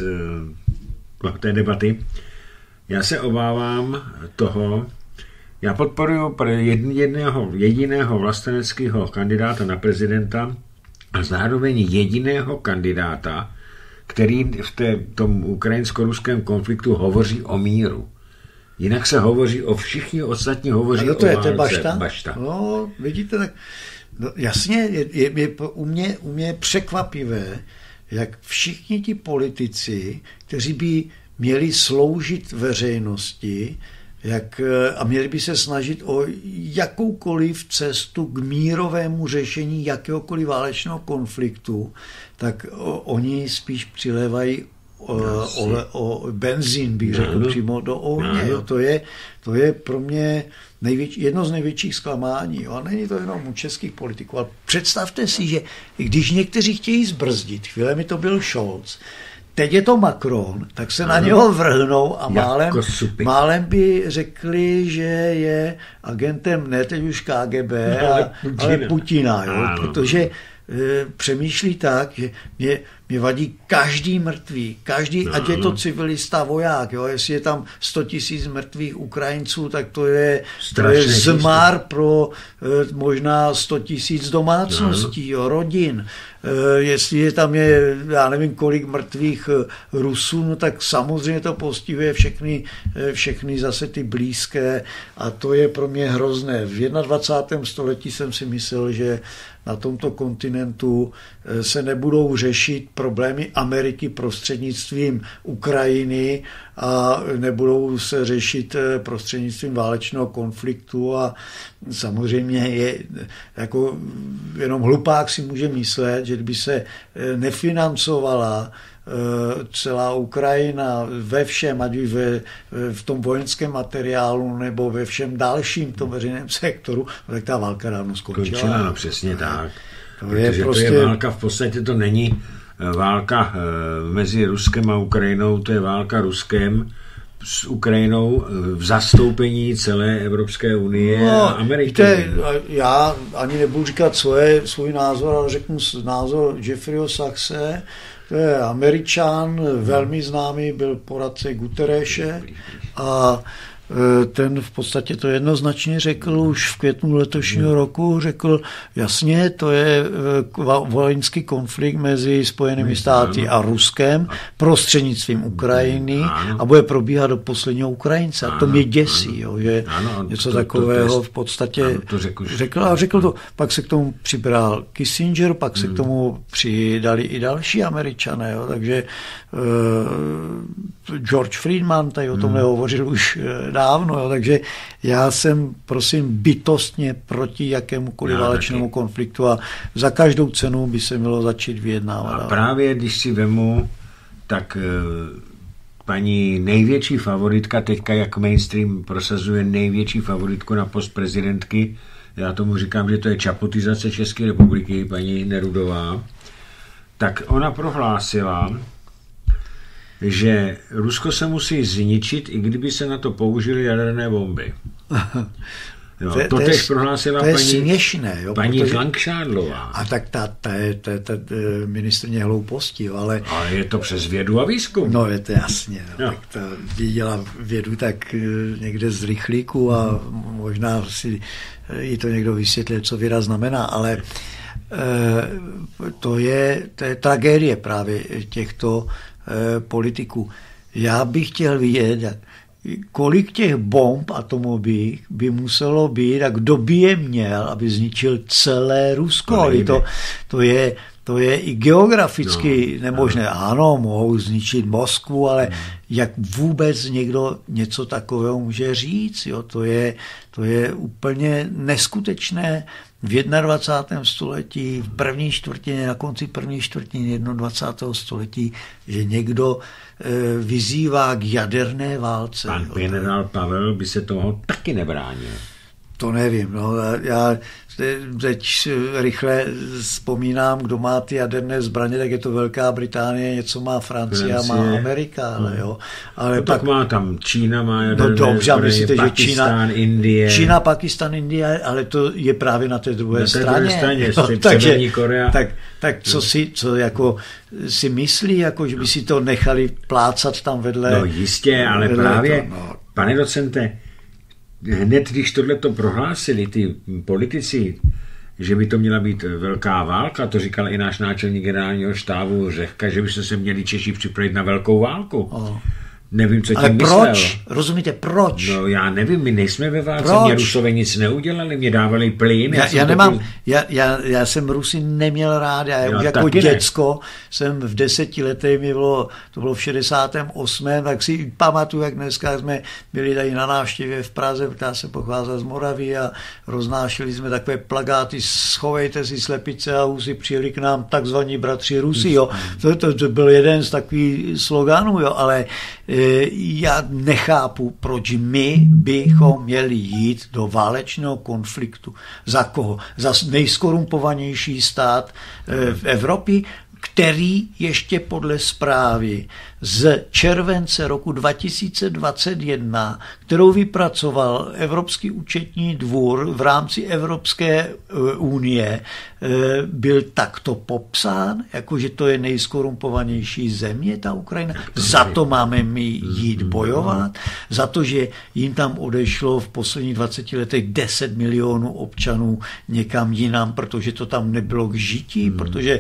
té debaty, já se obávám toho, já podporuji jedného, jediného vlasteneckého kandidáta na prezidenta a zároveň jediného kandidáta, který v té, tom ukrajinsko-ruském konfliktu hovoří o míru. Jinak se hovoří o všichni ostatní hovoří to o je, válce. To bašta? bašta. No, vidíte, tak no, jasně, je, je, je u, mě, u mě překvapivé, jak všichni ti politici, kteří by měli sloužit veřejnosti, jak, a měli by se snažit o jakoukoliv cestu k mírovému řešení jakéhokoliv válečného konfliktu, tak o, oni spíš přilévají o, o, o benzín, bych řekl, no, přímo do ohně. No. To, je, to je pro mě největší, jedno z největších zklamání. Jo. A není to jenom u českých politiků, ale představte si, že když někteří chtějí zbrzdit, chvíle mi to byl Scholz, teď je to Macron, tak se ano. na něho vrhnou a málem, málem by řekli, že je agentem ne teď už K G B, no, ale Putina, ale Putina jo, protože e, přemýšlí tak, že mě, mě vadí každý mrtvý, každý, no, ať je to civilista, voják, jo, jestli je tam sto tisíc mrtvých Ukrajinců, tak to je, to je zmar pro e, možná sto tisíc domácností, no. jo, rodin. Jestli je tam je, já nevím, kolik mrtvých Rusů, no tak samozřejmě to postihuje všechny, všechny zase ty blízké a to je pro mě hrozné. V dvacátém prvním století jsem si myslel, že na tomto kontinentu se nebudou řešit problémy Ameriky prostřednictvím Ukrajiny a nebudou se řešit prostřednictvím válečného konfliktu a samozřejmě je jako jenom hlupák si může myslet, že kdyby se nefinancovala celá Ukrajina ve všem, ať už ve, v tom vojenském materiálu nebo ve všem dalším tom veřejném sektoru, tak ta válka dávno skončila. Skončila, no přesně tak. To Protože je prostě... to je válka, v podstatě to není válka mezi Ruskem a Ukrajinou, to je válka Ruskem s Ukrajinou v zastoupení celé Evropské unie no, a Ameriky. Víte, já ani nebudu říkat svoje, svůj názor, ale řeknu názor Jeffreyho Sachse. To je Američan, velmi známý, byl poradce Guterreše a ten v podstatě to jednoznačně řekl už v květnu letošního roku, řekl jasně, to je vojenský konflikt mezi Spojenými státy a Ruskem prostřednictvím Ukrajiny a bude probíhat do posledního Ukrajince. A to mě děsí, jo, že něco takového v podstatě řekl a řekl to. Pak se k tomu přibral Kissinger, pak se k tomu přidali i další Američané, jo, takže uh, George Friedman tady o tom nehovořil už dávno, jo, takže já jsem, prosím, bytostně proti jakémukoliv válečnému konfliktu a za každou cenu by se mělo začít vyjednávat. A právě když si vemu, tak paní největší favoritka, teďka jak mainstream prosazuje největší favoritku na post prezidentky, já tomu říkám, že to je čapotizace České republiky, paní Nerudová, tak ona prohlásila, že Rusko se musí zničit, i kdyby se na to použily jaderné bomby. Jo, to, to, tež prohlásila to je paní, směšné, jo, paní protože, Langšádlová. A tak ta, ta, ta, ta, ta ministrně hlouposti, ale... Ale je to přes vědu a výzkum. No, je to jasně. No, tak ta viděla vědu tak někde z rychlíku a možná si jí to někdo vysvětlil, co věda znamená, ale to je, to je tragédie právě těchto politiků. Já bych chtěl vidět, kolik těch bomb atomových by muselo být a kdo by je měl, aby zničil celé Rusko. To, to, to, je, to je i geograficky no, nemožné. No. Ano, mohou zničit Moskvu, ale no. jak vůbec někdo něco takového může říct? Jo? To, je, to je úplně neskutečné. V dvacátém prvním století, v první čtvrtině, na konci první čtvrtiny dvacátého prvního století, že někdo e, vyzývá k jaderné válce. Pan generál Pavel by se toho taky nebránil. To nevím. No. Já teď rychle vzpomínám, kdo má ty jaderné zbraně, tak je to Velká Británie, něco má Francie, Francie. Má Amerika. Ale, jo. Ale no, pak tak má tam Čína, má jaderné no, dobře, zbraně, myslíte, Pakistán, že Čína, Indie. Čína, Pakistan, Indie, ale to je právě na té druhé na té straně. Druhé straně no, takže, Korea. Tak, tak co, si, co jako si myslí, jako, že by si to nechali plácat tam vedle? No jistě, ale právě, to, no. Pane docente, hned když tohleto prohlásili ty politici, že by to měla být velká válka, to říkal i náš náčelník generálního štábu Řehka, že by se měli Češi připravit na velkou válku. Oh. Nevím, co tím ale myslel. Proč? Rozumíte, proč? No já nevím, my nejsme ve válce, mě Rusové nic neudělali, mě dávali plyn. Já, já, já nemám, já, já, já jsem Rusy neměl rád, já jo, už jako děcko ne. jsem v deseti letech, mi bylo, to bylo v šedesátém osmém tak si pamatuju, jak dneska jsme byli tady na návštěvě v Praze, která se pocházela z Moravy a roznášeli jsme takové plakáty, schovejte si slepice a husy, přijeli k nám takzvaní bratři Rusy, jo. To, to, to byl jeden z takových sloganů, jo, ale já nechápu, proč my bychom měli jít do válečného konfliktu. Za koho? Za nejskorumpovanější stát v Evropě, který ještě podle zprávy z července roku dva tisíce dvacet jedna, kterou vypracoval Evropský účetní dvůr v rámci Evropské unie, byl takto popsán, jakože to je nejskorumpovanější země, ta Ukrajina. Za to máme my jít bojovat, za to, že jim tam odešlo v posledních dvaceti letech deset milionů občanů někam jinam, protože to tam nebylo k žití, protože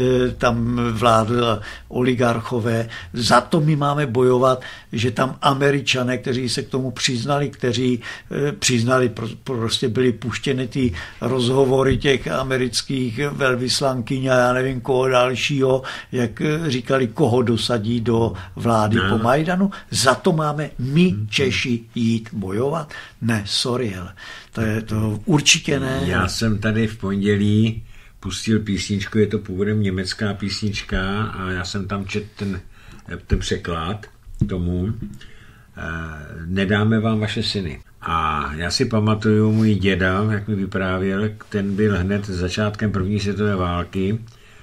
tam vládli oligarchové. Za to my máme bojovat, že tam Američané, kteří se k tomu přiznali, kteří e, přiznali, prostě byly puštěny ty rozhovory těch amerických velvyslankyň a já nevím koho dalšího, jak říkali, koho dosadí do vlády no. po Majdanu. Za to máme my Češi jít bojovat? Ne, sorry, ale to je to určitě ne. Já jsem tady v pondělí pustil písničku, je to původem německá písnička a já jsem tam četl ten, ten překlad tomu Nedáme vám vaše syny. A já si pamatuju můj děda, jak mi vyprávěl, ten byl hned začátkem první světové války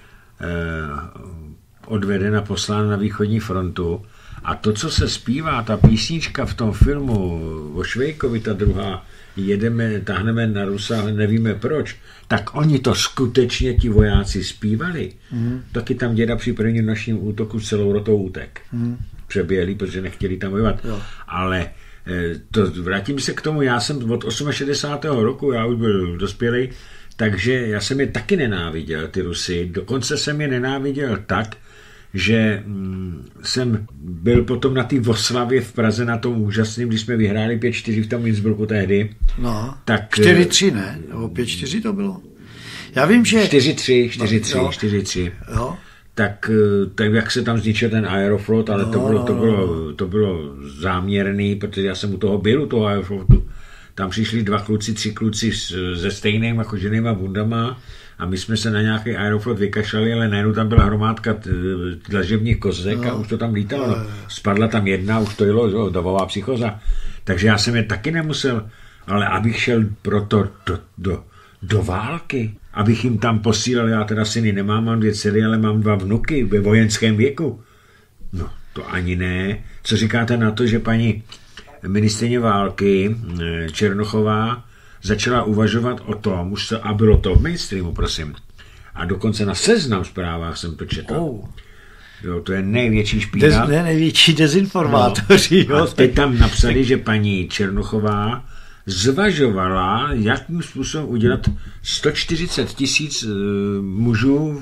odveden a poslán na východní frontu. A to, co se zpívá, ta písnička v tom filmu o Švejkovi, ta druhá, jedeme, táhneme na Rusa, ale nevíme proč, tak oni to skutečně ti vojáci zpívali. Mm. Taky tam děda při prvním nočním útoku s celou rotou útek. Mm. Přeběhli, protože nechtěli tam bojovat. Jo. Ale to, vrátím se k tomu, já jsem od šedesátého osmého roku, já už byl dospělý, takže já jsem je taky nenáviděl, ty Rusy. Dokonce jsem je nenáviděl tak, že mm, jsem byl potom na té oslavě v Praze na tom úžasným, když jsme vyhráli pět čtyři v tom Innsbrucku tehdy. No, tak, čtyři tři, ne? Nebo pět čtyři to bylo? Já vím, že... čtyři tři, čtyři tři, čtyři tři. Jo. Tak, tak jak se tam zničil ten Aeroflot, ale no, to, bylo, to, bylo, to bylo záměrný, protože já jsem u toho byl, u toho Aeroflotu. Tam přišli dva kluci, tři kluci se stejnýma koženýma bundama a my jsme se na nějaký Aeroflot vykašlali, ale najednou tam byla hromádka dlažebních kozek no. a už to tam lítalo. No. Spadla tam jedna, už to jelo, davová psychoza. Takže já jsem je taky nemusel, ale abych šel proto do, do, do války, abych jim tam posílal, já teda syny nemám, mám dvě dcery, ale mám dva vnuky ve vojenském věku. No, to ani ne. Co říkáte na to, že paní ministryně války Černochová začala uvažovat o tom, už se, a bylo to v mainstreamu, prosím, a dokonce na Seznam zprávách jsem to četl. Oh. Jo, to je největší špína. Dez, ne, největší dezinformátoři. No. A teď tam napsali, že paní Černochová zvažovala, jakým způsobem udělat sto čtyřicet tisíc uh, mužů uh,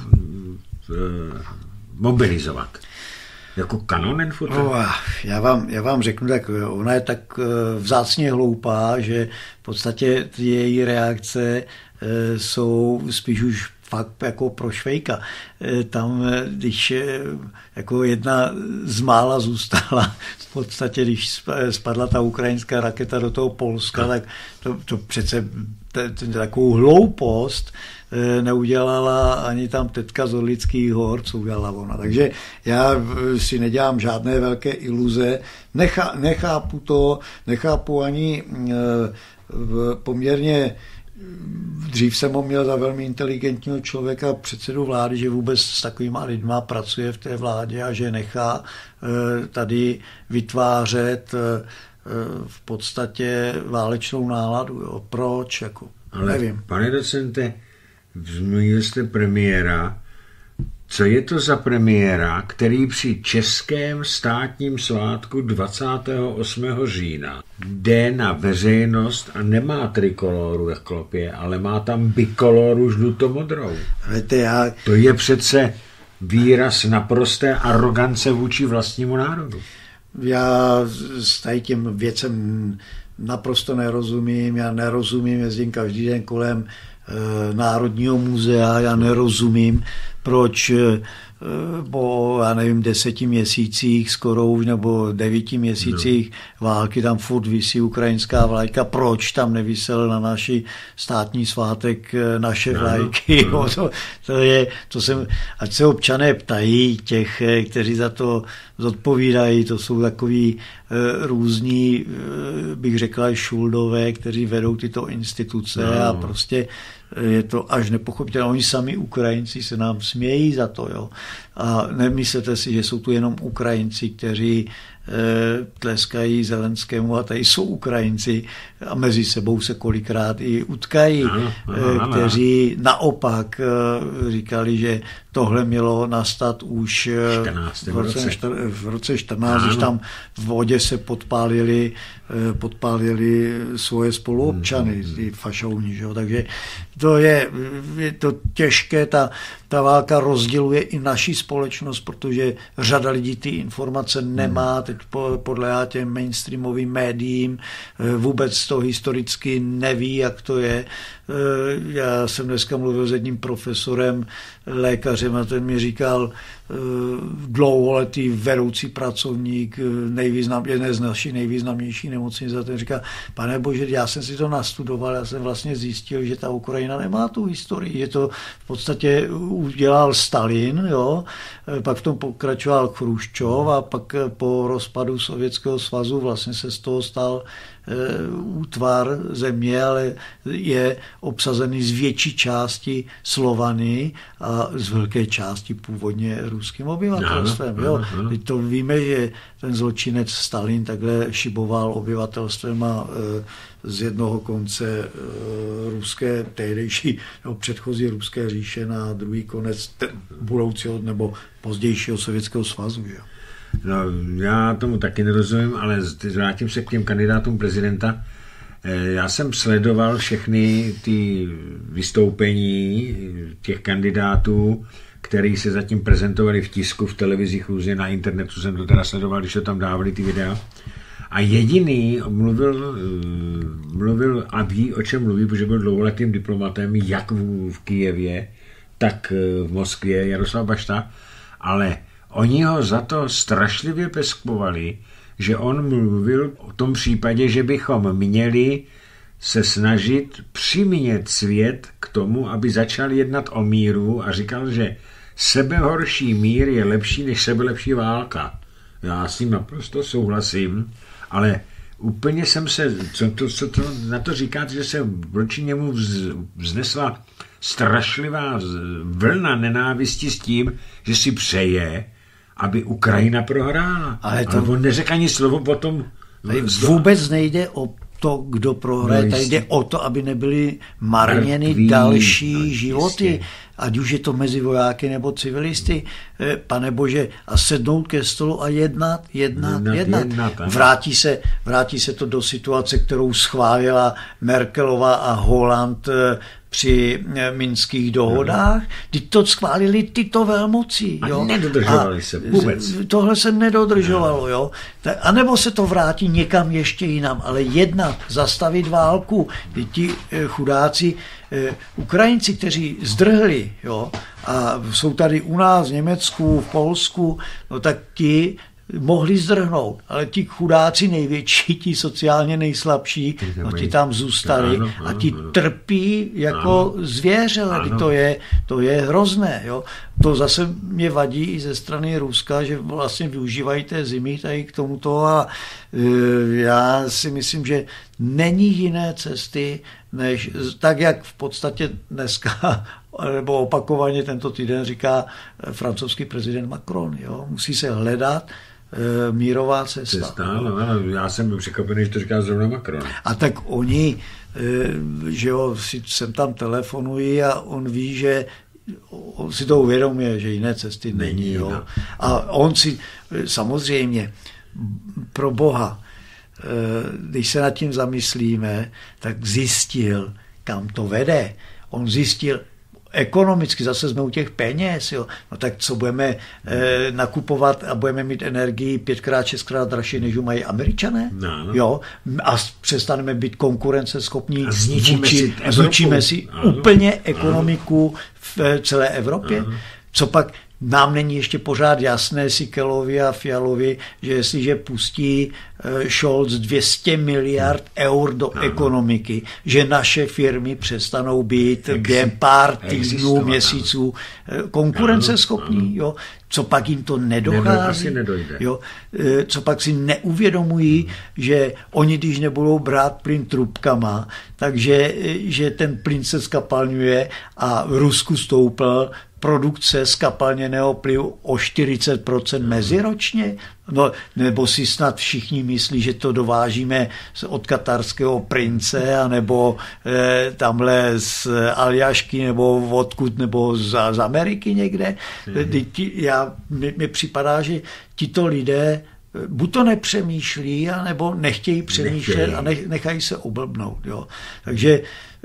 mobilizovat. Jako kanonenfutter? Oh, já, vám, já vám řeknu, tak ona je tak vzácně hloupá, že v podstatě její reakce e, jsou spíš už fakt jako pro švejka. E, tam, když e, jako jedna z mála zůstala, v podstatě, když spadla ta ukrajinská raketa do toho Polska, no. tak to, to přece t, t, takovou hloupost neudělala ani tam teďka z Orlických hor, co udělala ona. Takže já si nedělám žádné velké iluze, Nechá, nechápu to, nechápu ani poměrně, dřív jsem ho měl za velmi inteligentního člověka, předsedu vlády, že vůbec s takovýma lidma pracuje v té vládě a že nechá tady vytvářet v podstatě válečnou náladu. Jo. Proč? Jako, ale nevím. Pane docente, zmínil jste premiéra. Co je to za premiéra, který při českém státním svátku dvacátého osmého října jde na veřejnost a nemá trikoloru ve klopě, ale má tam bikoloru žlutomodrou? Víte, já... To je přece výraz naprosté arogance vůči vlastnímu národu. Já s tady těm věcem naprosto nerozumím. Já nerozumím, jezdím každý den kolem Národního muzea, já nerozumím, proč po, já nevím, deseti měsících skoro už, nebo devíti měsících no. války tam furt visí ukrajinská vlajka, proč tam nevysel na naši státní svátek naše no, vlajky. No. To, to je, to jsem, ať se občané ptají těch, kteří za to zodpovídají, to jsou takový e, různí, e, bych řekla, šuldové, kteří vedou tyto instituce no. a prostě je to až nepochopitelné. Oni sami Ukrajinci se nám smějí za to. Jo. A nemyslete si, že jsou tu jenom Ukrajinci, kteří e, tleskají Zelenskému a tady jsou Ukrajinci a mezi sebou se kolikrát i utkají, ano, ano, ano. kteří naopak e, říkali, že tohle mělo nastat už v roce, v roce čtrnáct, když tam v vodě se podpálili, podpálili svoje spoluobčany, hmm. ty fašouni. Že? Takže to je, je to těžké, ta, ta válka rozděluje i naši společnost, protože řada lidí ty informace nemá, teď podléhá těm mainstreamovým médiím, vůbec to historicky neví, jak to je. Já jsem dneska mluvil s jedním profesorem, lékařem, a ten mi říkal, dlouholetý vedoucí pracovník nejvýznam, jedné z našich nejvýznamnějších nemocnic, a ten říká, pane bože, já jsem si to nastudoval, já jsem vlastně zjistil, že ta Ukrajina nemá tu historii, že to v podstatě udělal Stalin, jo, pak v tom pokračoval Chruščov a pak po rozpadu Sovětského svazu vlastně se z toho stal útvar země, ale je obsazený z větší části Slovany a z velké části původně ruským obyvatelstvem. Jo. Teď to víme, že ten zločinec Stalin takhle šiboval obyvatelstvem a z jednoho konce ruské, tehdejší nebo předchozí ruské říše na druhý konec budoucího nebo pozdějšího Sovětského svazu. Jo. No, já tomu taky nerozumím, ale vrátím se k těm kandidátům prezidenta. Já jsem sledoval všechny ty vystoupení těch kandidátů, který se zatím prezentovali v tisku, v televizích, různě na internetu jsem to teda sledoval, když to tam dávali ty videa. A jediný mluvil, mluvil a ví, o čem mluví, protože byl dlouholetým diplomatem, jak v, v Kyjevě, tak v Moskvě, Jaroslav Bašta, ale oni ho za to strašlivě peskovali, že on mluvil o tom případě, že bychom měli se snažit přimět svět k tomu, aby začal jednat o míru a říkal, že sebehorší mír je lepší než sebelepší válka. Já s tím naprosto souhlasím, ale úplně jsem se, co to, co to na to říkáte, že se vůči němu vznesla strašlivá vlna nenávisti s tím, že si přeje, aby Ukrajina prohrála. Ale, to... ale on neřekl ani slovo potom. Vůbec nejde o to, kdo prohraje, no, tady jde o to, aby nebyly marněny Mrtví, další no, životy, jistě. Ať už je to mezi vojáky nebo civilisty, pane bože, a sednout ke stolu a jednat, jednat, jednat. jednat. jednat vrátí, se, vrátí se to do situace, kterou schválila Merkelová a Holand při minských dohodách. Ty to schválili tyto velmoci. Jo? A nedodržovali a se vůbec. Tohle se nedodržovalo. Jo? A nebo se to vrátí někam ještě jinam, ale jednat, zastavit válku. Ti chudáci Ukrajinci, kteří zdrhli, jo, a jsou tady u nás v Německu, v Polsku, no tak ti mohli zdrhnout, ale ti chudáci největší, ti sociálně nejslabší, no ti tam zůstali ano, a ti ano, trpí jako ano, zvěře, ano. To je, to je hrozné. Jo. To zase mě vadí i ze strany Ruska, že vlastně využívají té zimy tady k tomuto a e, já si myslím, že není jiné cesty, než tak, jak v podstatě dneska nebo opakovaně tento týden říká francouzský prezident Macron. Jo. Musí se hledat mírová cesta. cesta no, no, já jsem byl překvapený, že to říká zrovna Macron. A tak oni, že jo, si sem tam telefonují a on ví, že on si to uvědomuje, že jiné cesty není. není jo. No. A on si samozřejmě pro Boha, když se nad tím zamyslíme, tak zjistil, kam to vede. On zjistil, ekonomicky, zase jsme u těch peněz, jo. No tak co budeme eh, nakupovat a budeme mít energii pětkrát, šestkrát dražší, než mají Američané? No, no. Jo. A přestaneme být konkurenceschopní. A zničíme si, zničíme si úplně ekonomiku v celé Evropě. Ano. Co pak nám není ještě pořád jasné Sikelovi a Fialovi, že jestliže pustí Scholz dvě stě miliard eur do ano. ekonomiky, že naše firmy přestanou být během pár týdnů, měsíců konkurenceschopní. Jo? Co pak jim to nedochází? Jo? Co pak si neuvědomují, že oni, když nebudou brát plyn trubkama, takže že ten plyn se skapalňuje a v Rusku stoupl produkce skapalněného plynu o čtyřicet procent meziročně? No, nebo si snad všichni myslí, že to dovážíme od katarského prince, anebo eh, tamhle z Aljašky, nebo odkud, nebo z, z Ameriky někde. Mm. Já, mi, mi připadá, že tito lidé buď to nepřemýšlí, anebo nechtějí přemýšlet nechtějí. a nech, nechají se oblbnout. Jo. Takže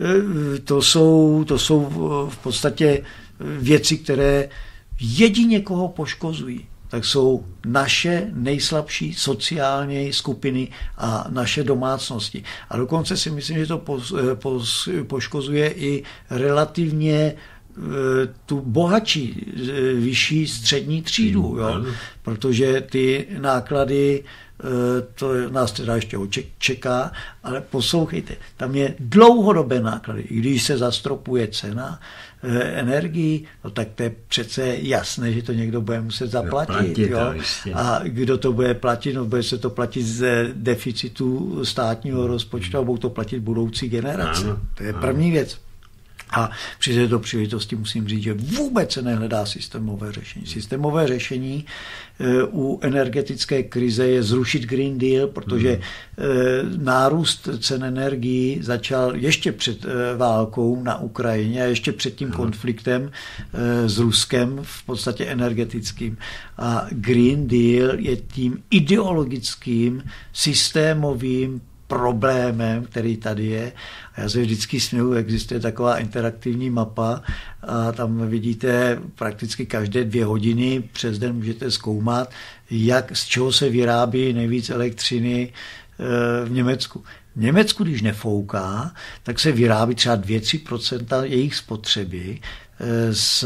to jsou, to jsou v podstatě věci, které jedině koho poškozují, tak jsou naše nejslabší sociální skupiny a naše domácnosti. A dokonce si myslím, že to pos, pos, poškozuje i relativně tu bohatší, vyšší střední třídu, jo? Protože ty náklady, to nás teda ještě čeká, ale poslouchejte, tam je dlouhodobé náklady. I když se zastropuje cena energií, no tak to je přece jasné, že to někdo bude muset zaplatit. Platit, jo? A kdo to bude platit? No bude se to platit z deficitu státního rozpočtu a budou to platit budoucí generace. Ano, to je první ano. věc. A při této příležitosti musím říct, že vůbec se nehledá systémové řešení. Systémové řešení u energetické krize je zrušit Green Deal, protože hmm. nárůst cen energií začal ještě před válkou na Ukrajině a ještě před tím hmm. konfliktem s Ruskem, v podstatě energetickým. A Green Deal je tím ideologickým, systémovým problémem, který tady je. A já se vždycky směju, existuje taková interaktivní mapa a tam vidíte prakticky každé dvě hodiny přes den můžete zkoumat, jak, z čeho se vyrábí nejvíc elektřiny v Německu. V Německu, když nefouká, tak se vyrábí třeba dvě až tři procenta jejich spotřeby z,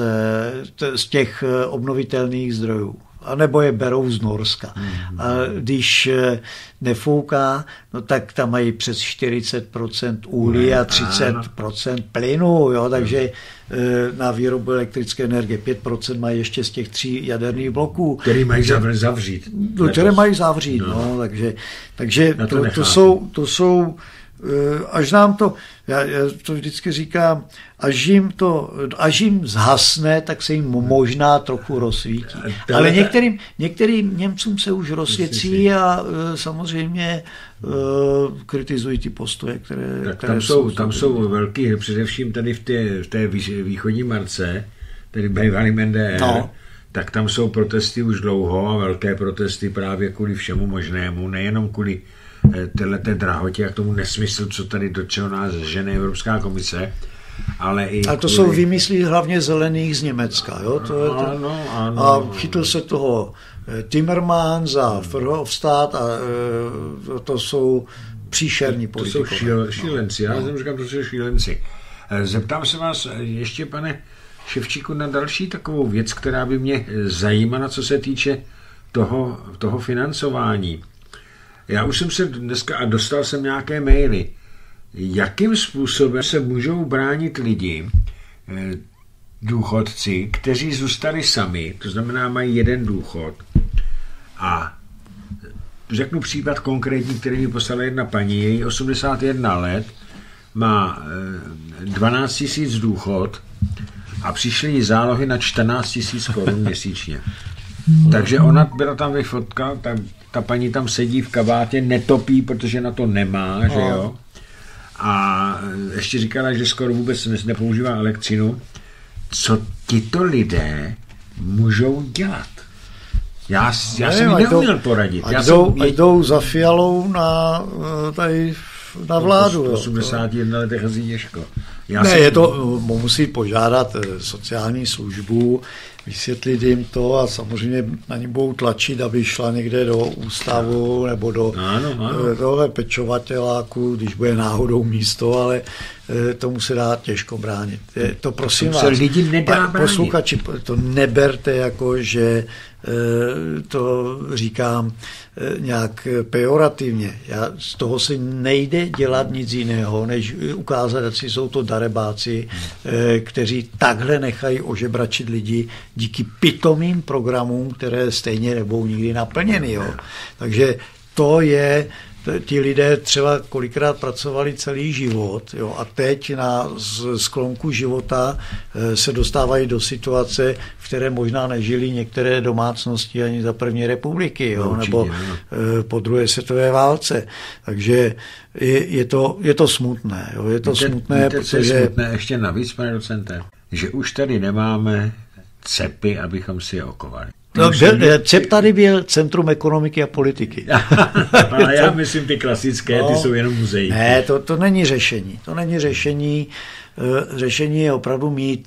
z těch obnovitelných zdrojů. A nebo je berou z Norska. Mm. A když nefouká, no tak tam mají přes čtyřicet procent uhlí a třicet procent plynu, jo, takže na výrobu elektrické energie pět procent mají ještě z těch tří jaderných bloků. Který mají zavřít. No, které mají zavřít, no. no takže, takže to, to, to, jsou, to jsou až nám to, já, já to vždycky říkám, až jim to, až jim zhasne, tak se jim možná trochu rozsvítí. Ale některým, některým Němcům se už rozsvěcí a samozřejmě kritizují ty postoje, které, tak které tam jsou. Tam jsou velký, především tady v té, v té východní marce, tedy bývalým N D R, no. Tak tam jsou protesty už dlouho a velké protesty právě kvůli všemu možnému, nejenom kvůli téhleté drahotě a k tomu nesmyslu, co tady do čeho nás žene Evropská komise, ale i... A to kvůli... jsou vymyslí hlavně zelených z Německa, jo? To je to... Ano, ano. A chytl se toho Timmermans a Verhofstadt a to jsou příšerní politikové. To jsou šíl, šílenci, já jsem říkám, to jsou šílenci. Zeptám se vás ještě, pane Ševčíku, na další takovou věc, která by mě zajímala, co se týče toho, toho financování. Já už jsem se dneska a dostal jsem nějaké maily. Jakým způsobem se můžou bránit lidi, důchodci, kteří zůstali sami, to znamená mají jeden důchod. A řeknu případ konkrétní, který mi poslala jedna paní, její osmdesát jedna let, má dvanáct tisíc důchod a přišly jí zálohy na čtrnáct tisíc korun měsíčně. Takže ona byla tam vyfotka, ta, ta paní tam sedí v kabátě, netopí, protože na to nemá, že jo. A ještě říkala, že skoro vůbec nepoužívá elektřinu. Co tito lidé můžou dělat? Já, já jsem mi neuměl poradit. Ať, já jdou, jsem, ať jdou za Fialou na, tady, na vládu. V osmdesáti jedna letech jezdí těžko. Já ne, jsem... je to, musí požádat sociální službu, vysvětlit jim to a samozřejmě na ně budou tlačit, aby šla někde do ústavu nebo do ano, ano. tohle pečovateláku, když bude náhodou místo, ale tomu se dá těžko bránit. To prosím to vás, lidi nedá posluchači, to neberte jako, že to říkám nějak pejorativně. Já, z toho se nejde dělat nic jiného, než ukázat, že jsou to darebáci, kteří takhle nechají ožebračit lidi díky pitomým programům, které stejně nebudou nikdy naplněny. Jo. Takže to je, ti lidé třeba kolikrát pracovali celý život, jo, a teď na sklonku života se dostávají do situace, v které možná nežili některé domácnosti ani za první republiky, jo, no, nebo ne. po druhé světové válce. Takže je, je, to, je to smutné. Jo, je to víte, smutné, víte, protože... je smutné ještě navíc, pane docente, že už tady nemáme cepy, abychom si je okovali. No, cep tady byl Centrum ekonomiky a politiky. Ale já myslím ty klasické, no, ty jsou jenom muzeí. Ne, to, to není řešení. To není řešení. Řešení je opravdu mít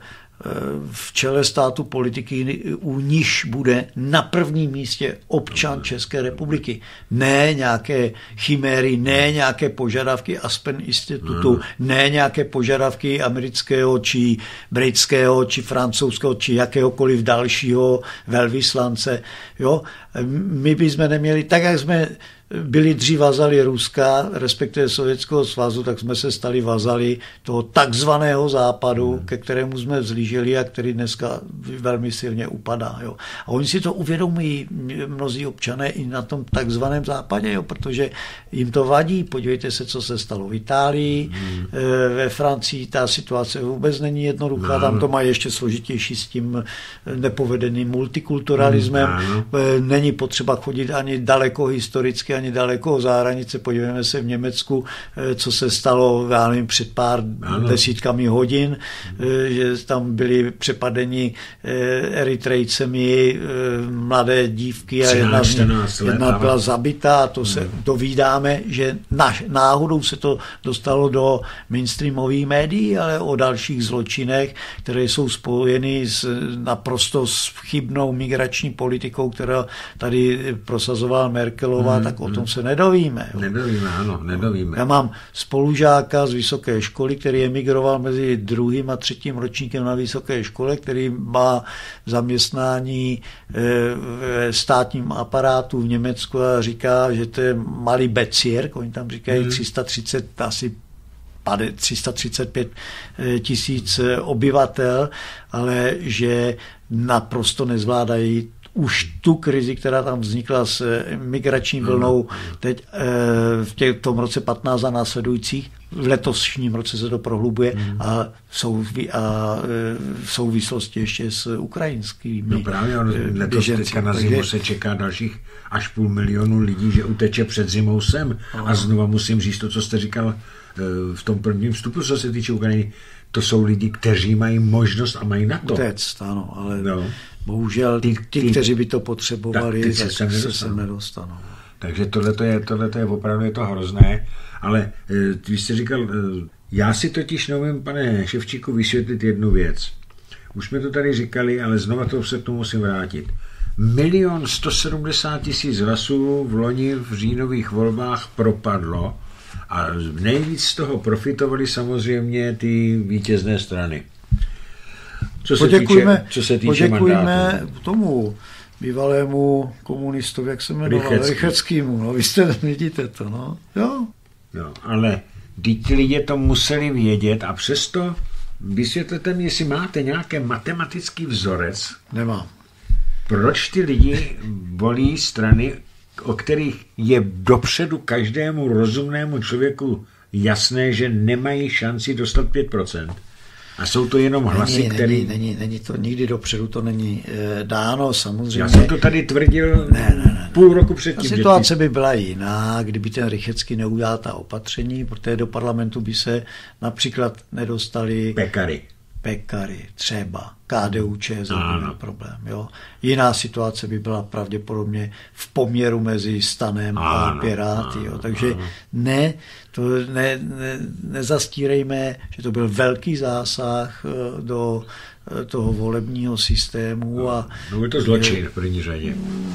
v čele státu politiky, u níž bude na prvním místě občan České republiky. Ne nějaké chiméry, ne nějaké požadavky Aspen institutu, ne nějaké požadavky amerického, či britského, či francouzského, či jakéhokoliv dalšího velvyslance. Jo? My bychom neměli, tak jak jsme byli dřív vazaly Ruska, respektive Sovětského svazu, tak jsme se stali vazaly toho takzvaného západu, hmm. ke kterému jsme vzlíželi a který dneska velmi silně upadá. Jo. A oni si to uvědomují, mnozí občané, i na tom takzvaném západě, jo, protože jim to vadí. Podívejte se, co se stalo v Itálii, hmm. ve Francii ta situace vůbec není jednoduchá, no. Tam to mají ještě složitější s tím nepovedeným multikulturalismem. No. Není potřeba chodit ani daleko historicky, ani daleko za hranice. Podívejme se v Německu, co se stalo, já nevím, před pár ano. desítkami hodin, že tam byli přepadeni Eritrejcemi mladé dívky a jedna, z nich, jedna byla zabitá a to se dovídáme, že naš, náhodou se to dostalo do mainstreamových médií, ale o dalších zločinech, které jsou spojeny s naprosto s chybnou migrační politikou, která tady prosazovala Merkelová, hmm, tak o tom se nedovíme. Jo. Nedovíme, ano, nedovíme. Já mám spolužáka z vysoké školy, který emigroval mezi druhým a třetím ročníkem na vysoké škole, který má zaměstnání ve státním aparátu v Německu a říká, že to je malý Bezirk, oni tam říkají hmm. tři sta třicet, asi tři sta třicet pět tisíc obyvatel, ale že naprosto nezvládají už tu krizi, která tam vznikla s migrační vlnou teď v tě, tom roce patnáct a následujících. V letošním roce se to prohlubuje mm. a, souvi, a v souvislosti ještě s ukrajinskými no právě, on letos teďka na zimu se čeká dalších až půl milionu lidí, že uteče před zimou sem. No. A znova musím říct to, co jste říkal v tom prvním vstupu, co se týče Ukrajiny. To jsou lidi, kteří mají možnost a mají na to. Utec, ano, ale no. bohužel ty, ty, ty, kteří by to potřebovali, tak se sem nedostanou. Se sem nedostanou. Takže tohleto je, tohleto je opravdu je to hrozné, ale vy jste říkal, já si totiž neumím, pane Ševčíku, vysvětlit jednu věc. Už jsme to tady říkali, ale znova to se k tomu musím vrátit. Milion sto sedmdesát tisíc hlasů v loni v říjnových volbách propadlo a nejvíc z toho profitovali samozřejmě ty vítězné strany. Co se týče, co se týče mandátu. tomu bývalému komunistovi, jak se jmenoval, Rychetskýmu. No, vy jste, vidíte to, no. Jo. Jo, ale ty lidé to museli vědět a přesto vysvětlete mi, jestli máte nějaký matematický vzorec. Nemám. Proč ty lidi volí strany, o kterých je dopředu každému rozumnému člověku jasné, že nemají šanci dostat pět procent. A jsou to jenom hlasy, není, které... Není, není, není to, nikdy dopředu to není e, dáno, samozřejmě. Já jsem to tady tvrdil ne, ne, ne, půl roku předtím. Ta situace ty... by byla jiná, kdyby ten Rychecký neudělal ta opatření, protože do parlamentu by se například nedostali... Pekary. Pekary, třeba, K D U Č S L byl problém. Jo. Jiná situace by byla pravděpodobně v poměru mezi Stanem ano, a Piráty. Jo. Takže ano. ne, to ne, ne, nezastírejme, že to byl velký zásah do toho volebního systému. No, a no je to zločin v první řadě.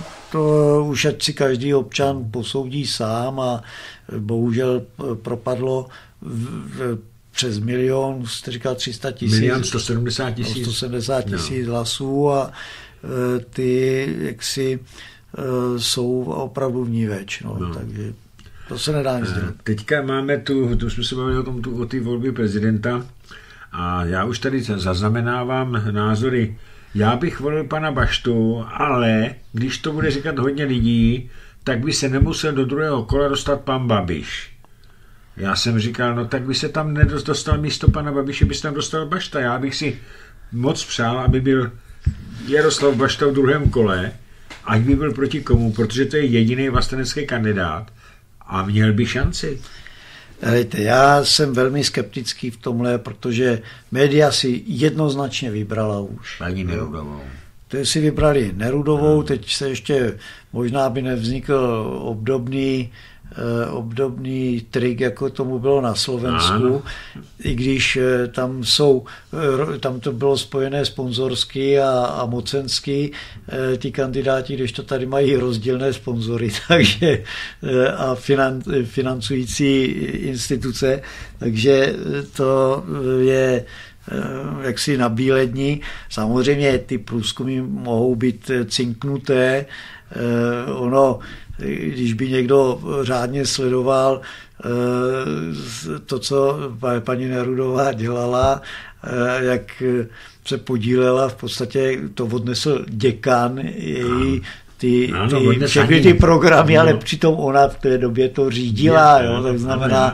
To už ať si každý občan posoudí sám a bohužel propadlo v, v přes milion, jste říkal tři sta tisíc. Milion sto sedmdesát tisíc. sto sedmdesát tisíc no. hlasů a e, ty jaksi e, jsou opravdu vníveč. No, no. Takže to se nedá nic dělat. Teďka máme tu, tu jsme se bavili o tom, tu, o té volbě prezidenta a já už tady zaznamenávám názory. Já bych volil pana Baštu, ale když to bude říkat hodně lidí, tak by se nemusel do druhého kola dostat pan Babiš. Já jsem říkal, no tak by se tam nedostal místo pana Babiše, by se tam dostal Bašta. Já bych si moc přál, aby byl Jaroslav Bašta v druhém kole, ať by byl proti komu, protože to je jediný vlastenecký kandidát a měl by šanci. Hejte, já jsem velmi skeptický v tomhle, protože média si jednoznačně vybrala už. Paní Nerudovou. To si vybrali Nerudovou, teď se ještě možná by nevznikl obdobný obdobný trik, jako tomu bylo na Slovensku, ano. I když tam jsou, tam to bylo spojené sponzorsky a, a mocensky, ty kandidáti, když to tady mají rozdílné sponzory, takže a finan, financující instituce, takže to je jaksi nabílední. Samozřejmě ty průzkumy mohou být cinknuté, ono když by někdo řádně sledoval to, co paní Nerudová dělala, jak se podílela, v podstatě to odnesl děkan její, ty, ty, všechny ty programy, ale přitom ona v té době to řídila, je, jo, tak znamená,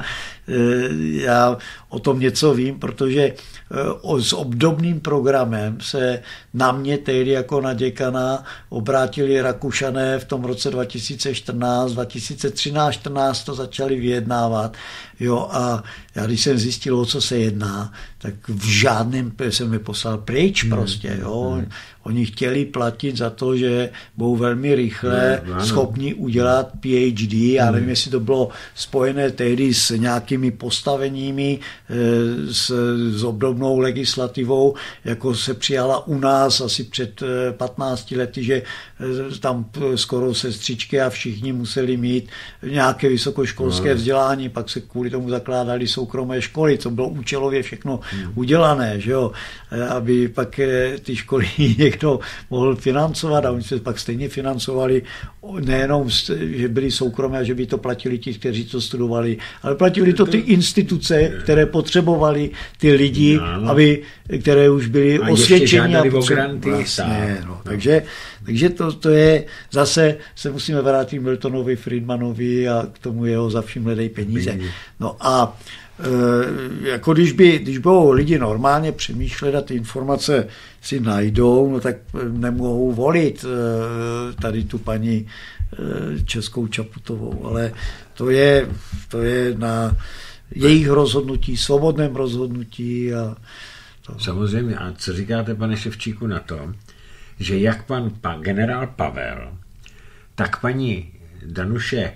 já o tom něco vím, protože s obdobným programem se na mě tehdy jako na děkana obrátili Rakušané v tom roce dva tisíce čtrnáct, dva tisíce třináct čtrnáct to začali vyjednávat. Jo, a já když jsem zjistil, o co se jedná, tak v žádném jsem mi poslal pryč prostě. Jo. Hmm. Oni chtěli platit za to, že budou velmi rychle no, schopni udělat P H D. Já nevím, jestli to bylo spojené tehdy s nějakými postaveními, s, s obdobnou legislativou, jako se přijala u nás asi před patnácti lety, že tam skoro sestřičky a všichni museli mít nějaké vysokoškolské no. vzdělání, pak se kvůli tomu zakládali soukromé školy, co bylo účelově všechno hmm. udělané, že jo, aby pak ty školy někdo mohl financovat a oni se pak stejně financovali, nejenom, že byli soukromé, že by to platili ti, kteří to studovali, ale platili to ty instituce, které potřebovali ty lidi, no, aby, které už byly a osvědčení. A granty, vlastně, no, takže, takže to, to je, zase se musíme vrátit Miltonovi, Friedmanovi a k tomu jeho za vším hledej peníze. No a e, jako když by, když budou lidi normálně přemýšlet a ty informace si najdou, no tak nemohou volit e, tady tu paní e, Českou Čaputovou, ale to je, to je na jejich rozhodnutí, svobodném rozhodnutí. A to. Samozřejmě. A co říkáte, pane Ševčíku, na to, že jak pan, pan generál Pavel, tak paní Danuše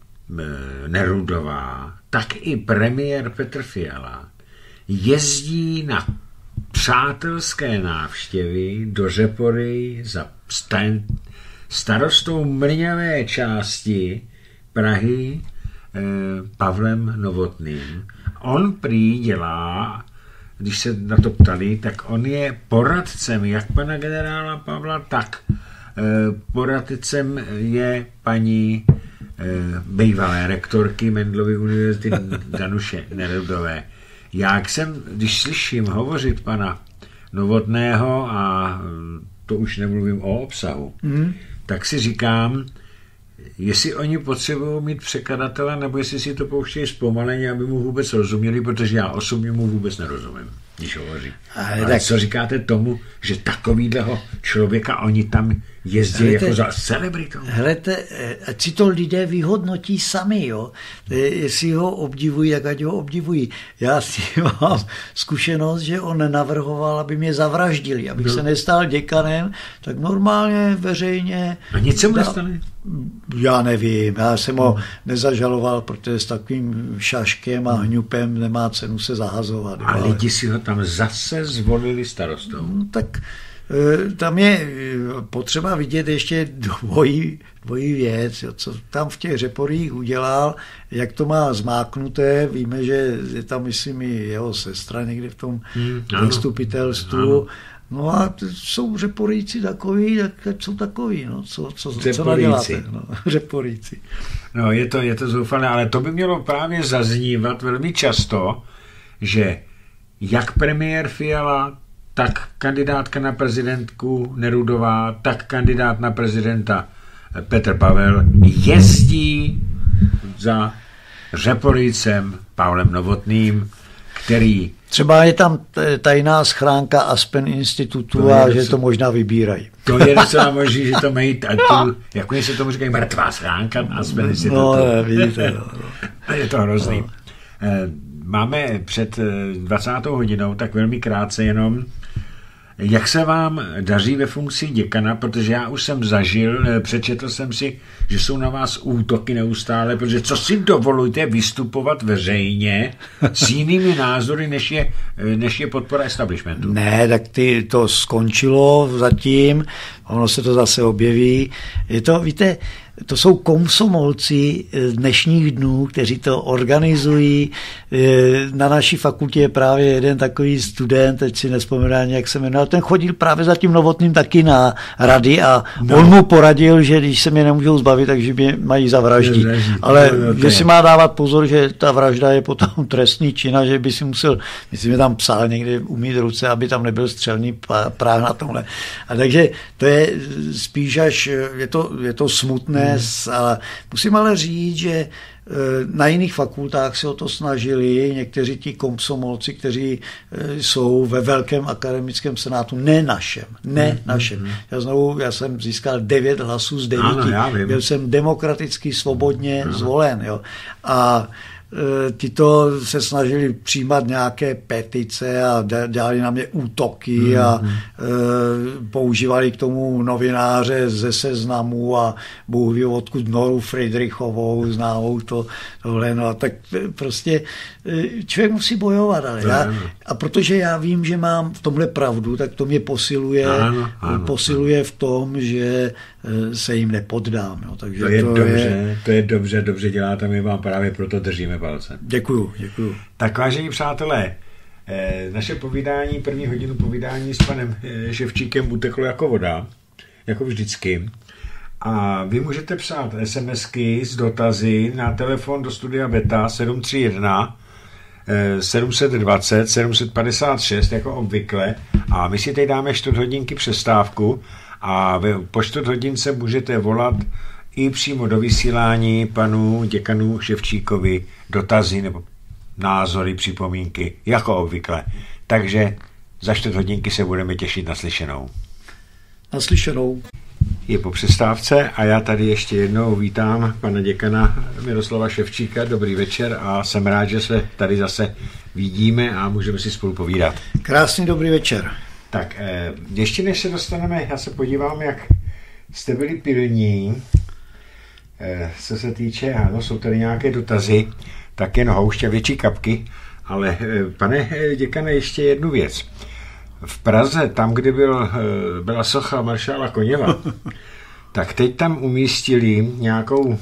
Nerudová, tak i premiér Petr Fiala jezdí na přátelské návštěvy do Řepory za starostou mrňavé části Prahy eh, Pavlem Novotným. On prý dělá, když se na to ptali, tak on je poradcem jak pana generála Pavla, tak eh, poradcem je paní eh, bývalé rektorky Mendelovy univerzity Danuše Nerudové. Jak jsem, když slyším hovořit pana Novotného, a to už nemluvím o obsahu, mm. tak si říkám, jestli oni potřebují mít překladatele, nebo jestli si to pouštějí zpomaleně, aby mu vůbec rozuměli, protože já osobně mu vůbec nerozumím, když hovoří. Ale, Ale tak... co říkáte tomu, že takovýhleho člověka oni tam jezdí Helete, jako za celebritou? Helete, ať si to lidé vyhodnotí sami, jo. Jestli ho obdivují, tak ať ho obdivují. Já si mám zkušenost, že on nenavrhoval, aby mě zavraždili, abych no. se nestal děkanem, tak normálně veřejně... A nic se mu nestane? Já nevím, já jsem ho nezažaloval, protože s takovým šaškem a hňupem nemá cenu se zahazovat. A ale... lidi si ho tam zase zvolili starostou. No, tak tam je potřeba vidět ještě dvojí, dvojí věc, co tam v těch Řeporích udělal, jak to má zmáknuté. Víme, že je tam, myslím, i jeho sestra někde v tom hmm, zastupitelstvu. No a jsou Řeporíci takový, tak jsou takový, no, co, co, co naděláte, no, Řeporíci. No, je to, je to zoufalé, ale to by mělo právě zaznívat velmi často, že jak premiér Fiala, tak kandidátka na prezidentku Nerudová, tak kandidát na prezidenta Petr Pavel jezdí za Řeporícem Pavlem Novotným, který... Třeba je tam tajná schránka Aspen institutu to a že docela, to možná vybírají. To je docela možný, že to mají, tu, jak se tomu říkají, mrtvá schránka Aspen institutu. No, vidíte. No, no. Je to hrozný. No. Máme před dvacátou hodinou, tak velmi krátce jenom, jak se vám daří ve funkci děkana, protože já už jsem zažil, přečetl jsem si, že jsou na vás útoky neustále, protože co si dovolujte vystupovat veřejně s jinými názory, než je, než je podpora establishmentu? Ne, tak ty, to skončilo zatím, ono se to zase objeví. Je to, víte, to jsou komsomolci dnešních dnů, kteří to organizují. Na naší fakultě je právě jeden takový student, teď si nespomínám, jak se jmenoval, ten chodil právě za tím Novotným taky na rady a no. on mu poradil, že když se mě nemůžou zbavit, takže mě mají zavraždit. Ale no, no, že si má dávat pozor, že ta vražda je potom trestný čin a že by si musel, myslím, že tam psal někde umýt ruce, aby tam nebyl střelný práh na tomhle. A takže to je spíš až, je to, je to smutné, hmm. ale musím ale říct, že na jiných fakultách se o to snažili někteří ti komsomolci, kteří jsou ve velkém akademickém senátu, ne našem, ne hmm. našem. Já znovu, já jsem získal devět hlasů z devíti, ano, byl jsem demokraticky svobodně ano. zvolen. Jo. A tyto se snažili přijímat nějaké petice a dělali na mě útoky mm, a mm. používali k tomu novináře ze Seznamu a Bůh ví odkud Noru Friedrichovou, známou to, tohle, no, tak prostě člověk musí bojovat, ale já, a protože já vím, že mám v tomhle pravdu, tak to mě posiluje, ano, ano, posiluje v tom, že se jim nepoddám. No, takže to je to dobře, je... to je dobře, dobře děláte, my vám právě proto držíme palce. Děkuju, děkuju. Tak vážení přátelé, naše povídání, první hodinu povídání s panem Ševčíkem uteklo jako voda, jako vždycky. A vy můžete psát SMSky s dotazy na telefon do studia Beta sedm tři jedna sedm dva nula sedm pět šest jako obvykle a my si teď dáme čtvrt hodinky přestávku a po čtvrt hodince můžete volat i přímo do vysílání panu děkanu Ševčíkovi dotazy nebo názory, připomínky, jako obvykle. Takže za čtvrt hodinky se budeme těšit na slyšenou. Naslyšenou. Je po přestávce a já tady ještě jednou vítám pana děkana Miroslava Ševčíka. Dobrý večer a jsem rád, že se tady zase vidíme a můžeme si spolu povídat. Krásný dobrý večer. Tak ještě než se dostaneme, já se podívám, jak jste byli pilní, co se týče, ano, jsou tady nějaké dotazy, tak jen houšť a větší kapky, ale pane děkane, ještě jednu věc. V Praze, tam, kde byl, byla socha maršála Koněva, tak teď tam umístili nějakou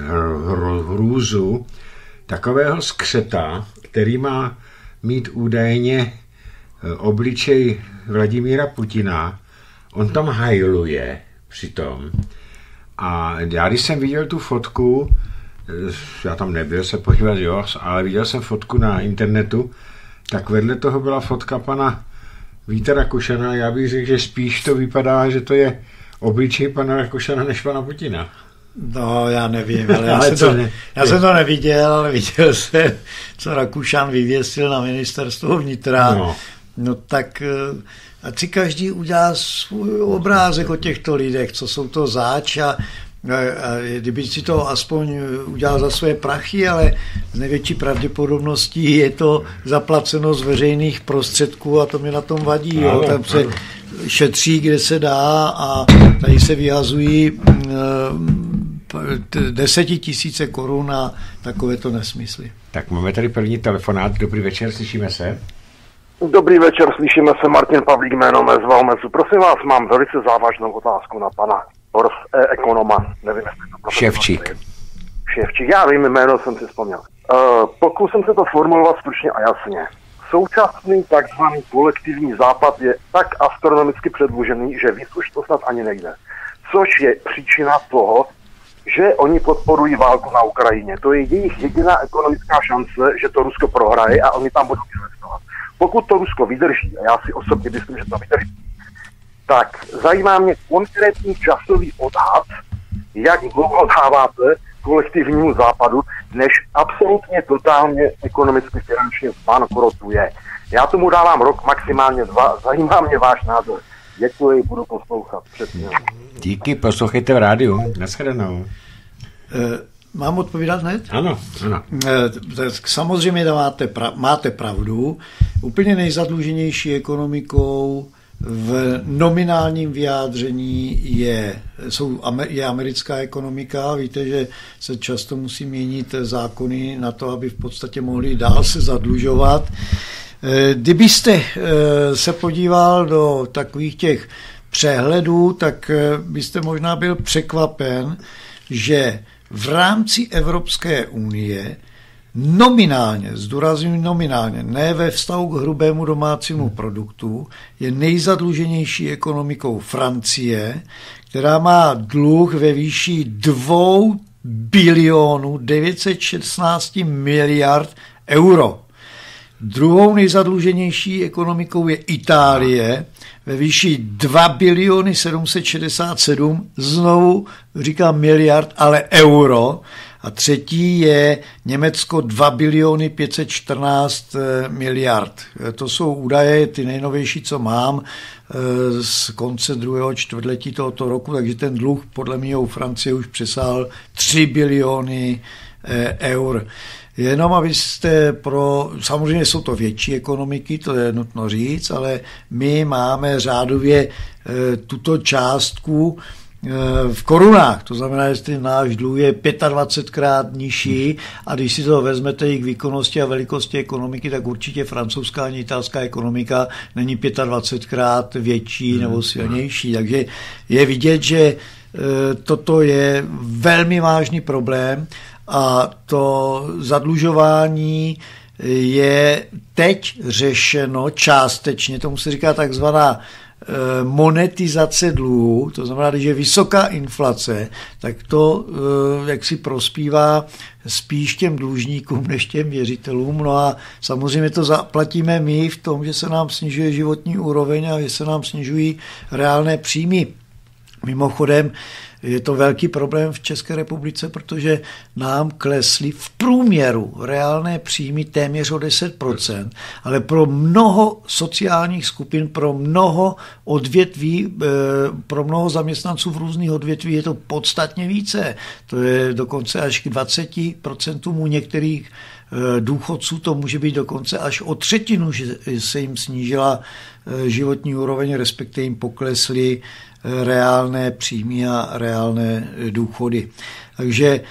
hrůzu takového skřeta, který má mít údajně obličej Vladimíra Putina. On tam hajluje přitom. A já, když jsem viděl tu fotku, já tam nebyl se podívat, jo, ale viděl jsem fotku na internetu, tak vedle toho byla fotka pana Víta Rakušana. Já bych řekl, že spíš to vypadá, že to je obličej pana Rakušana než pana Putina. No, já nevím, ale já, ale jsem, to, ne, já jsem to neviděl, ale viděl jsem, co Rakušan vyvěsil na ministerstvo vnitra. No, no tak ať si každý udělá svůj obrázek o těchto lidech, co jsou to zač a, a kdyby si to aspoň udělal za své prachy, ale z největší pravděpodobností je to zaplaceno z veřejných prostředků a to mě na tom vadí. Ano, jo. Tam se šetří, kde se dá a tady se vyhazují desetitisíce korun na takovéto nesmysly. Tak máme tady první telefonát. Dobrý večer, slyšíme se. Dobrý večer, slyšíme se, Martin Pavlík, jméno mé z Valmecu. Prosím vás, mám velice závažnou otázku na pana e- ekonoma. Nevím, jestli to Ševčík. Ševčík, já vím, jméno jsem si vzpomněl. Uh, pokusím se to formulovat stručně a jasně. Současný takzvaný kolektivní západ je tak astronomicky předlužený, že víc už to snad ani nejde. Což je příčina toho, že oni podporují válku na Ukrajině. To je jejich jediná ekonomická šance, že to Rusko prohraje a oni tam budou investovat. Pokud to Rusko vydrží, a já si osobně myslím, že to vydrží, tak zajímá mě konkrétní časový odhad, jak dlouho dáváte kolektivnímu západu, než absolutně totálně ekonomicky finančně zbankrotuje. Já tomu dávám rok, maximálně dva. Zajímá mě váš názor. Děkuji, budu poslouchat. Přesně. Díky, poslouchejte v rádiu. Naschledanou. Mám odpovídat hned? Ano, ano. Samozřejmě máte, pra, máte pravdu. Úplně nejzadluženější ekonomikou v nominálním vyjádření je, jsou, je americká ekonomika. Víte, že se často musí měnit zákony na to, aby v podstatě mohli dál se zadlužovat. Kdybyste se podíval do takových těch přehledů, tak byste možná byl překvapen, že v rámci Evropské unie nominálně, zdůrazňuji nominálně, ne ve vztahu k hrubému domácímu produktu, je nejzadluženější ekonomikou Francie, která má dluh ve výši dvou bilionů devět set šestnáct miliard euro. Druhou nejzadluženější ekonomikou je Itálie ve výši dva biliony sedm set šedesát sedm, znovu říkám miliard, ale euro. A třetí je Německo dva biliony pět set čtrnáct miliard. To jsou údaje, ty nejnovější, co mám, z konce druhého čtvrtletí tohoto roku, takže ten dluh podle mě u Francie už přesáhl tři biliony eur. Jenom abyste pro, samozřejmě jsou to větší ekonomiky, to je nutno říct, ale my máme řádově tuto částku v korunách, to znamená, že ten náš dluh je dvacetpětkrát nižší a když si to vezmete i k výkonnosti a velikosti ekonomiky, tak určitě francouzská ani italská ekonomika není dvacetpětkrát větší nebo silnější, takže je vidět, že toto je velmi vážný problém a to zadlužování je teď řešeno částečně, tomu se říká takzvaná monetizace dluhu, to znamená, když je vysoká inflace, tak to jak si prospívá spíš těm dlužníkům než těm věřitelům. No a samozřejmě to zaplatíme my v tom, že se nám snižuje životní úroveň a že se nám snižují reálné příjmy. Mimochodem, je to velký problém v České republice, protože nám klesly v průměru reálné příjmy téměř o deset procent, ale pro mnoho sociálních skupin, pro mnoho odvětví, pro mnoho zaměstnanců v různých odvětví je to podstatně více. To je dokonce až k dvacet procent u některých důchodců, to může být dokonce až o třetinu, že se jim snížila životní úroveň, respektive jim poklesly reálné příjmy a reálné důchody. Takže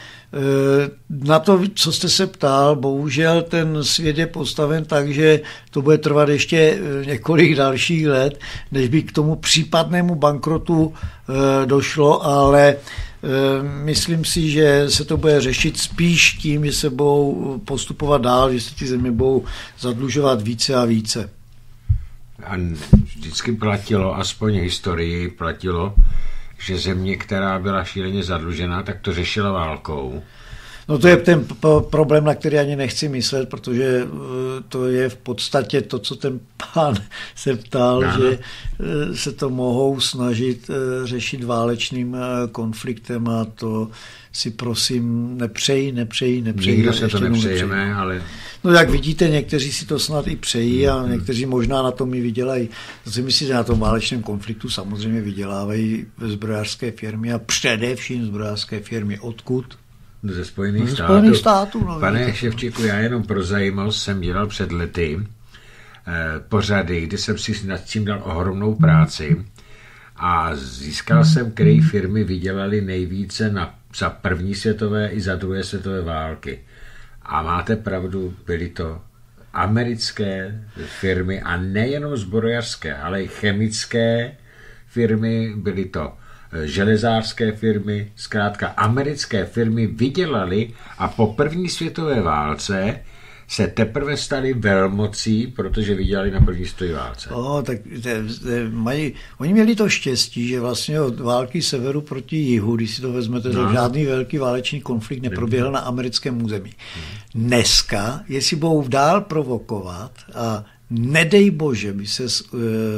na to, co jste se ptal, bohužel ten svět je postaven tak, že to bude trvat ještě několik dalších let, než by k tomu případnému bankrotu došlo, ale myslím si, že se to bude řešit spíš tím, že se budou postupovat dál, že se ty země budou zadlužovat více a více. A vždycky platilo, aspoň historii platilo, že země, která byla šíleně zadlužená, tak to řešila válkou. No to je ten problém, na který ani nechci myslet, protože to je v podstatě to, co ten pán se ptal, ano. Že se to mohou snažit řešit válečným konfliktem a to si prosím nepřeji, nepřeji, nepřeji. Nikdo se to nepřejeme, nepřeji. Ale... No jak vidíte, někteří si to snad i přejí a někteří možná na tom i vydělají. To si myslím, že na tom válečném konfliktu samozřejmě vydělávají zbrojařské firmy a především zbrojařské firmy. Odkud? Ze Spojených no, států. Spojených států no, Pane Ševčíku, já jenom pro zajímavost jsem dělal před lety eh, pořady, kdy jsem si nad tím dal ohromnou práci a získal jsem, které firmy vydělaly nejvíce na, za první světové i za druhé světové války. A máte pravdu, byly to americké firmy a nejenom zbrojařské, ale i chemické firmy, byly to železářské firmy, zkrátka americké firmy vydělaly a po první světové válce se teprve stali velmocí, protože vydělali na první světové válce. O, tak te, te, mají, oni měli to štěstí, že vlastně od války severu proti jihu, když si to vezmete, no. žádný velký válečný konflikt neproběhl na americkém území. Dneska, jestli budou dál provokovat a nedej bože, by se s,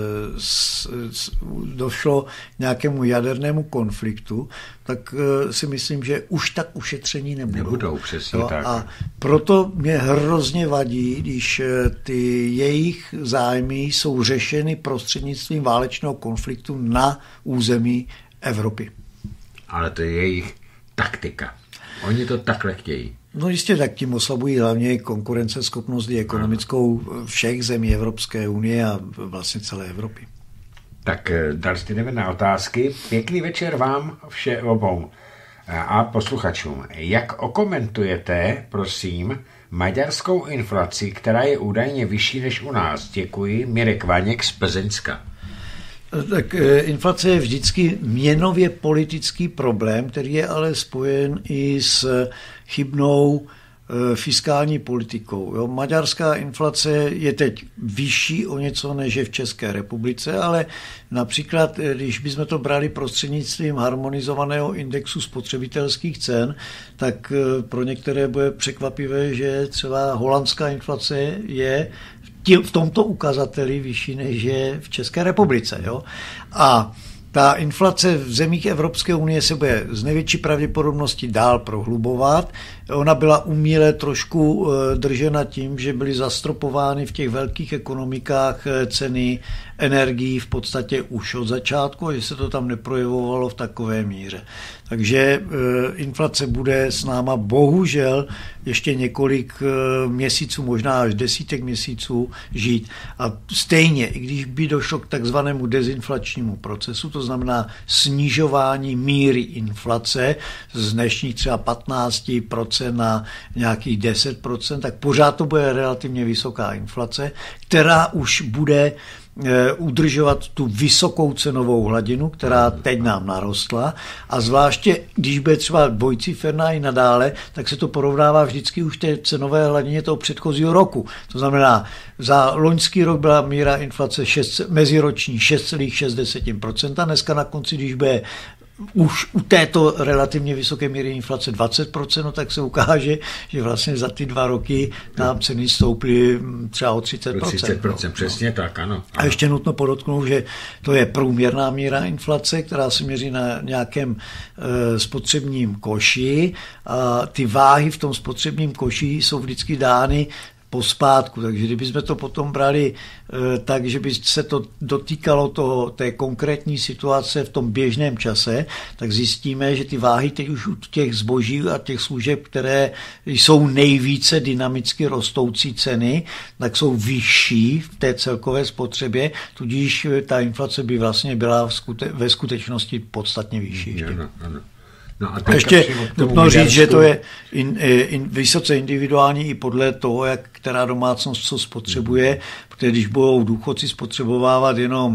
s, s, došlo nějakému jadernému konfliktu, tak si myslím, že už tak ušetření nebudou. Nebudou, přesně no, tak. A proto mě hrozně vadí, když ty jejich zájmy jsou řešeny prostřednictvím válečného konfliktu na území Evropy. Ale to je jejich taktika. Oni to takhle chtějí. No jistě, tak tím oslabují hlavně konkurenceschopnost i ekonomickou všech zemí Evropské unie a vlastně celé Evropy. Tak další jdeme na otázky. Pěkný večer vám vše obou a posluchačům. Jak okomentujete, prosím, maďarskou inflaci, která je údajně vyšší než u nás? Děkuji. Mirek Vaněk z Plzeňska. Tak inflace je vždycky měnově politický problém, který je ale spojen i s chybnou fiskální politikou. Jo. Maďarská inflace je teď vyšší o něco než je v České republice, ale například, když bychom to brali prostřednictvím harmonizovaného indexu spotřebitelských cen, tak pro některé bude překvapivé, že třeba holandská inflace je v tomto ukazateli vyšší než je v České republice. Jo. A ta inflace v zemích Evropské unie se bude z největší pravděpodobností dál prohlubovat. Ona byla uměle trošku držena tím, že byly zastropovány v těch velkých ekonomikách ceny energií v podstatě už od začátku a že se to tam neprojevovalo v takové míře. Takže inflace bude s náma bohužel ještě několik měsíců, možná až desítek měsíců žít. A stejně, i když by došlo k takzvanému dezinflačnímu procesu, to znamená snižování míry inflace z dnešních třeba patnáct procent na nějakých deset procent, tak pořád to bude relativně vysoká inflace, která už bude udržovat tu vysokou cenovou hladinu, která teď nám narostla a zvláště, když bude třeba dvojciferná i nadále, tak se to porovnává vždycky už té cenové hladině toho předchozího roku. To znamená, za loňský rok byla míra inflace šest, meziroční šest celá šest procenta, dneska na konci, když bude už u této relativně vysoké míry inflace dvacet procent, no, tak se ukáže, že vlastně za ty dva roky nám ceny stouply třeba o třicet procent. třicet procent, no, přesně no. tak, ano, ano. A ještě nutno podotknout, že to je průměrná míra inflace, která se měří na nějakém e, spotřebním koši a ty váhy v tom spotřebním koši jsou vždycky dány pospátku, takže kdybychom to potom brali e, tak, že by se to dotýkalo toho, té konkrétní situace v tom běžném čase, tak zjistíme, že ty váhy teď už u těch zboží a těch služeb, které jsou nejvíce dynamicky rostoucí ceny, tak jsou vyšší v té celkové spotřebě, tudíž ta inflace by vlastně byla v skute- ve skutečnosti podstatně vyšší. Ještě. Ano, ano. No a ještě nutno říct, že to je in, in, vysoce individuální i podle toho, jak která domácnost co spotřebuje, protože když budou důchodci spotřebovávat jenom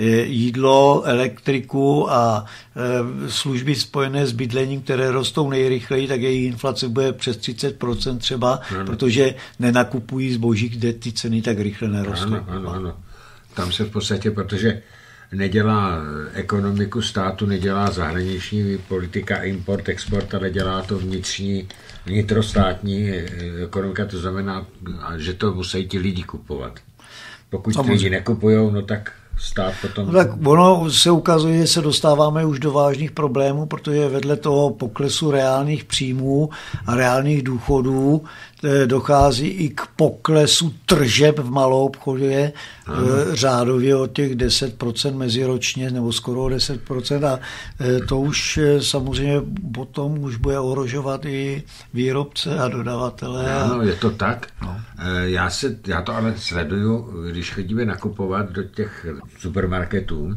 jídlo, elektriku a služby spojené s bydlením, které rostou nejrychleji, tak jejich inflace bude přes třicet procent třeba, ano. protože nenakupují zboží, kde ty ceny tak rychle nerostou. Ano, ano, ano. Tam se v podstatě, protože nedělá ekonomiku státu, nedělá zahraniční politika, import, export, ale dělá to vnitřní, vnitrostátní ekonomika, to znamená, že to musí ti lidi kupovat. Pokud ti lidi nekupujou, no tak stát potom... No tak ono se ukazuje, že se dostáváme už do vážných problémů, protože vedle toho poklesu reálných příjmů a reálných důchodů dochází i k poklesu tržeb v malou obchodě, ano. řádově o těch deset procent meziročně, nebo skoro o deset procent a to už samozřejmě potom už bude ohrožovat i výrobce a dodavatele. Ano, je to tak. No. Já, se, já to ale sleduju, když chodíme nakupovat do těch supermarketů,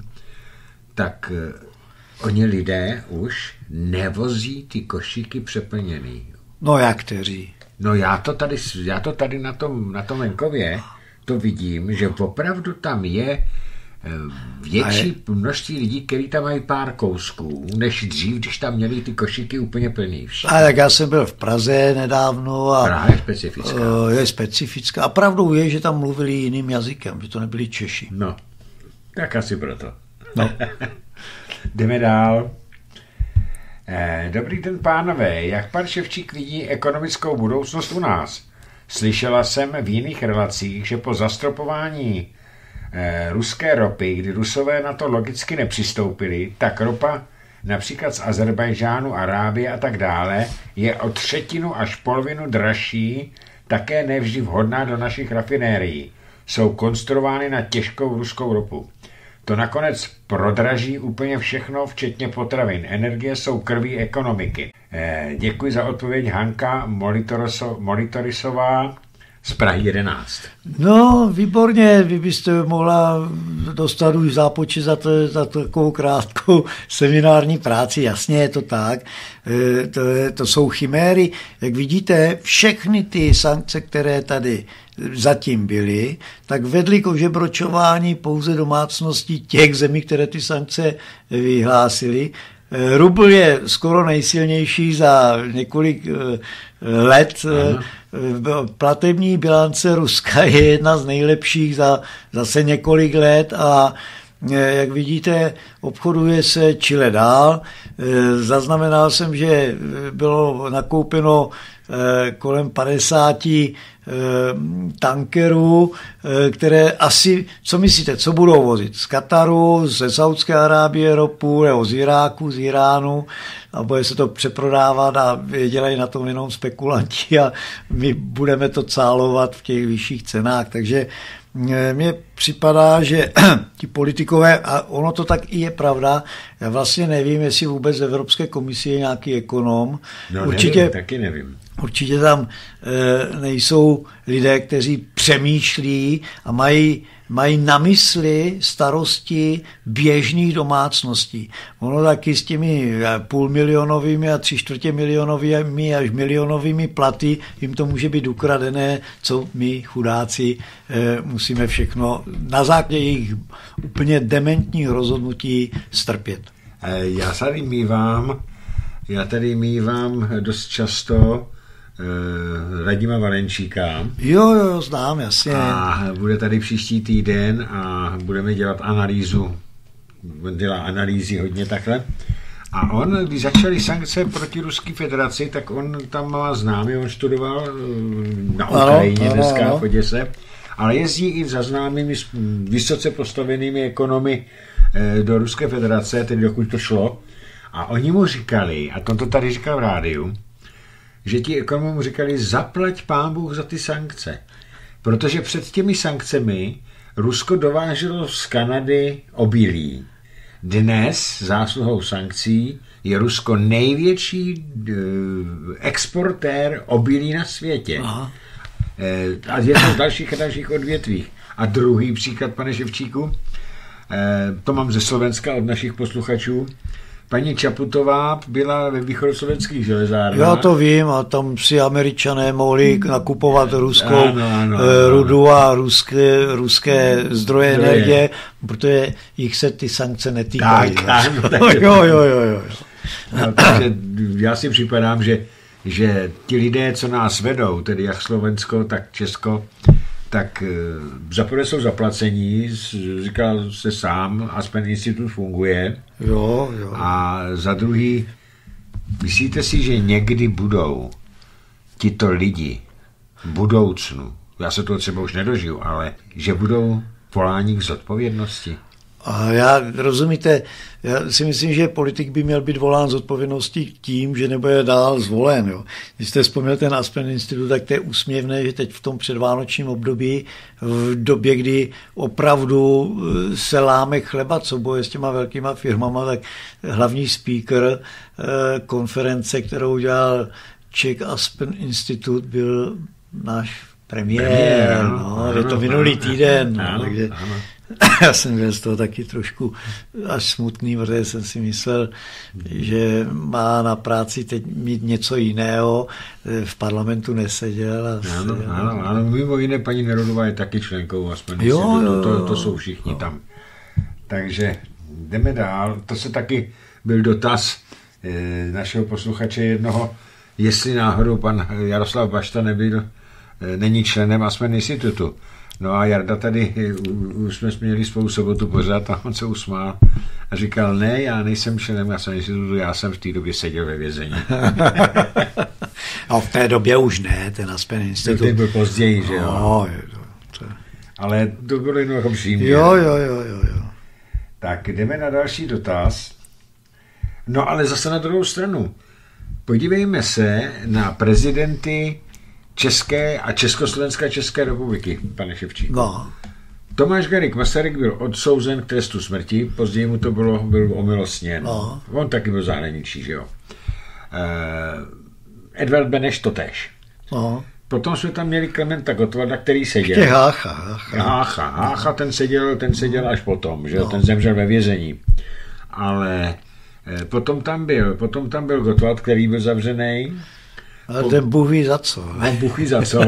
tak oni lidé už nevozí ty košíky přeplněný. No jak kteří? No já to tady, já to tady na tom, na tom venkově to vidím, že opravdu tam je větší množství lidí, kteří tam mají pár kousků, než dřív, když tam měli ty košíky úplně plný. A tak já jsem byl v Praze nedávno a Praha je specifická. Je specifická. A pravdou je, že tam mluvili jiným jazykem, že to nebyli Češi. No, tak asi proto. No. Jdeme dál. Dobrý den, pánové. Jak pan Ševčík vidí ekonomickou budoucnost u nás? Slyšela jsem v jiných relacích, že po zastropování eh, ruské ropy, kdy Rusové na to logicky nepřistoupili, tak ropa například z Azerbajdžánu, Arábie a tak dále je o třetinu až polovinu dražší, také nevždy vhodná do našich rafinérií. Jsou konstruovány na těžkou ruskou ropu. To nakonec prodraží úplně všechno, včetně potravin. Energie jsou krví ekonomiky. Eh, děkuji za odpověď Hanka Monitorisová z Prahy jedenáct. No, výborně, vy byste mohla dostat už zápočet za, to, za takovou krátkou seminární práci, jasně je to tak, to, to jsou chiméry. Jak vidíte, všechny ty sankce, které tady zatím byly, tak vedly k ožebročování pouze domácností těch zemí, které ty sankce vyhlásily. Rubl je skoro nejsilnější za několik let. Aha. Platební bilance Ruska je jedna z nejlepších za zase několik let a jak vidíte, obchoduje se čile dál. Zaznamenal jsem, že bylo nakoupeno kolem padesáti tankerů, které asi, co myslíte, co budou vozit? Z Kataru, ze Saudské Arábie ropu, nebo z Iráku, z Iránu, a bude se to přeprodávat a dělají na tom jenom spekulanti a my budeme to cálovat v těch vyšších cenách, takže mně připadá, že ti politikové, a ono to tak i je pravda, já vlastně nevím, jestli vůbec v Evropské komisi je nějaký ekonom. No, určitě, nevím, taky nevím. Určitě tam e, nejsou lidé, kteří přemýšlí a mají, mají na mysli starosti běžných domácností. Ono taky s těmi půlmilionovými a tři čtvrtě milionovými až milionovými platy jim to může být ukradené, co my chudáci e, musíme všechno na základě jejich úplně dementních rozhodnutí strpět. Já tady mívám, já tady mívám dost často Radima Valenčíka. Jo, jo, znám, jasně. A bude tady příští týden a budeme dělat analýzu. On dělá analýzy hodně takhle. A on, když začaly sankce proti Ruské federaci, tak on tam má známý, on studoval na Ukrajině ano, dneska ano. v Oděse, ale jezdí i za známými vysoce postavenými ekonomy do Ruské federace, tedy dokud to šlo. A oni mu říkali, a to, to tady říkal v rádiu, že ti ekonomům mu říkali, zaplať pán Bůh za ty sankce. Protože před těmi sankcemi Rusko dováželo z Kanady obilí. Dnes zásluhou sankcí je Rusko největší exportér obilí na světě. Aha. A je to v dalších a dalších odvětvích. A druhý příklad, pane Ševčíku, to mám ze Slovenska od našich posluchačů. Paní Čaputová byla ve východoslovenských železárnách. Já to vím, a tam si Američané mohli nakupovat ruskou ano, ano, ano. rudu a ruské, ruské zdroje, zdroje energie, protože jich se ty sankce netýkají. Tak, ano, tak jo, jo, jo, jo. No, takže já si připadám, že, že ti lidé, co nás vedou, tedy jak Slovensko, tak Česko, tak zaprvé jsou zaplacení, říkal se sám, Aspen Institut funguje. Jo, jo. A za druhý, myslíte si, že někdy budou tito lidi v budoucnu, já se toho třeba už nedožiju, ale že budou voláni k zodpovědnosti? A já, rozumíte, já si myslím, že politik by měl být volán z odpovědností tím, že nebude dál zvolen. Jo. Když jste vzpomněl ten Aspen Institut, tak to je úsměvné, že teď v tom předvánočním období, v době, kdy opravdu se láme chleba, co boje s těma velkýma firmama, tak hlavní speaker konference, kterou dělal Czech Aspen Institut, byl náš premiér. premiér no, ano, je to minulý ano, týden. Ano, no, takže ano. Já jsem byl z toho taky trošku až smutný, protože jsem si myslel, že má na práci teď mít něco jiného, v parlamentu neseděl. A ano, se, ano, ano, mimo jiné paní Nerudová je taky členkou Aspen Institutu, to, to jsou všichni jo. tam. Takže jdeme dál, to se taky byl dotaz eh, našeho posluchače jednoho, jestli náhodou pan Jaroslav Bašta nebyl, eh, není členem Aspen Institutu. No a Jarda tady, už jsme měli spolu sobotu pořád a on se usmál a říkal, ne, já nejsem členem Aspen Institutu, já jsem v té době seděl ve vězení. A v té době už ne, ten Aspen Institut. To byl později, že jo? No, to... Ale to bylo jenom jako přímě. Jo, jo, jo, jo, jo. Tak jdeme na další dotaz. No ale zase na druhou stranu. Podívejme se na prezidenty České a Československé České republiky, pane Ševčíku. No. Tomáš Garrigue Masaryk byl odsouzen k trestu smrti, později mu to bylo, byl omilostněn. No. On taky byl zahraničí, že jo. Uh, Edvard Beneš totéž. No. potom jsme tam měli Klementa Gottwalda, který seděl. Ještě Hácha. Hácha, Hácha, Hácha ten, seděl, ten seděl až potom, že no. Ten zemřel ve vězení. Ale potom tam byl, potom tam byl Gottwald, který byl zavřený. Ale ten Bůh ví za co. No, Bůh ví za co.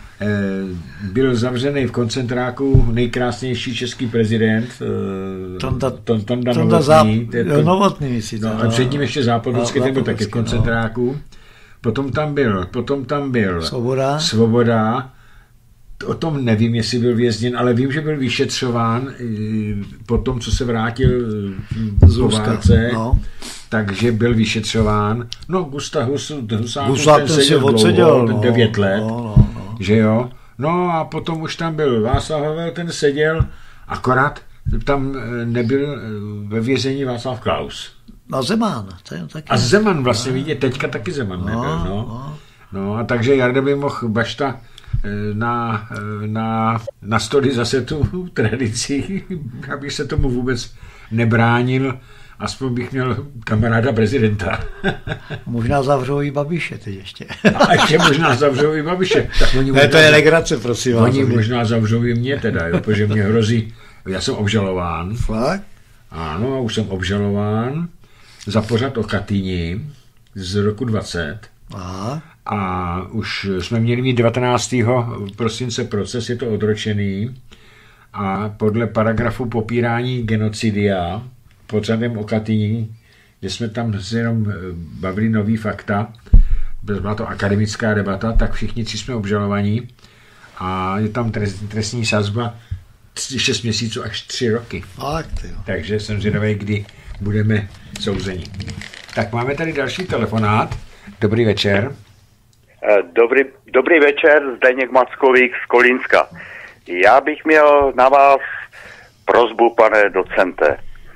Byl zavřený v koncentráku nejkrásnější český prezident Tonda, Tonda, Tonda Novotný. Novotný, to, Novotný no, a před ním ještě Zápotocký, ten byl taky v koncentráku. No. Potom tam byl, potom tam byl Svoboda. Svoboda. O tom nevím, jestli byl vězněn, ale vím, že byl vyšetřován po tom, co se vrátil z válce, no. Takže byl vyšetřován. No, Gustav Husákův, ten, ten seděl dlouho, no, devět let, no, no, no. Že jo. No a potom už tam byl Václav Havel, ten seděl, akorát tam nebyl ve vězení Václav Klaus. A Zeman. Taky. A Zeman vlastně, vidíte, teďka taky Zeman nebyl, no. No, no a takže Jarda by mohl Bašta na, na, na stoli zase tu tradici, abych se tomu vůbec nebránil, aspoň bych měl kamaráda prezidenta. Možná zavřou i Babiše teď ještě. A ještě možná zavřou i Babiše. Tak oni ne, to je legrace, prosím vás. Oni možná zavřou i mě teda, jo, protože mě hrozí, já jsem obžalován. Fakt? Ano, a už jsem obžalován za pořad o Katyni z roku dvacet. Aha. A už jsme měli mít devatenáctého prosince proces, je to odročený a podle paragrafu popírání genocidia pořadem o Katyni, kde jsme tam jenom bavili nový fakta, byla to akademická debata, tak všichni tři jsme obžalovaní a je tam trest, trestní sazba šest měsíců až tři roky. Fakt, jo. Takže jsem zvědavý, kdy budeme souzeni. Tak máme tady další telefonát. Dobrý večer. Dobrý, dobrý večer, Zdeněk Mackovík z Kolínska. Já bych měl na vás prosbu, pane docente.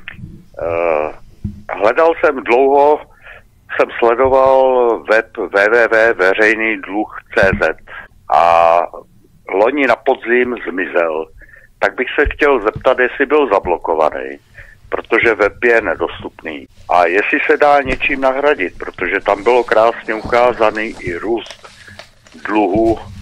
Hledal jsem dlouho, jsem sledoval web w w w tečka veřejný dluh tečka c z a loni na podzim zmizel. Tak bych se chtěl zeptat, jestli byl zablokovaný, protože web je nedostupný. A jestli se dá něčím nahradit, protože tam bylo krásně ukázaný i růst dluhu e,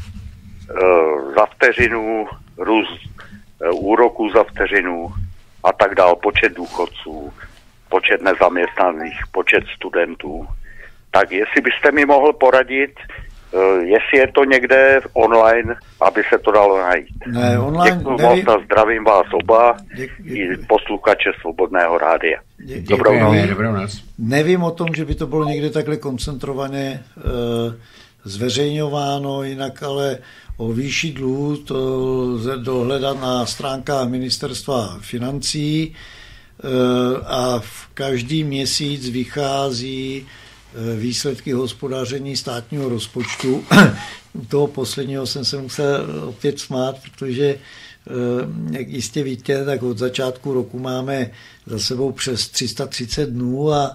za vteřinu, růst e, úroků za vteřinu a tak dál, počet důchodců, počet nezaměstnaných, počet studentů. Tak jestli byste mi mohl poradit, Uh, jestli je to někde online, aby se to dalo najít. Ne, online. Děkuji moc a zdravím vás oba i posluchače Svobodného rádia. Dě, dobrou noc. Dobrou noc. Nevím o tom, že by to bylo někde takhle koncentrovaně uh, zveřejňováno, jinak ale o výši dluhu to lze dohledat na stránkách Ministerstva financí uh, a v každý měsíc vychází výsledky hospodaření státního rozpočtu. U toho posledního jsem se musel opět smát, protože, jak jistě víte, tak od začátku roku máme za sebou přes tři sta třicet dnů a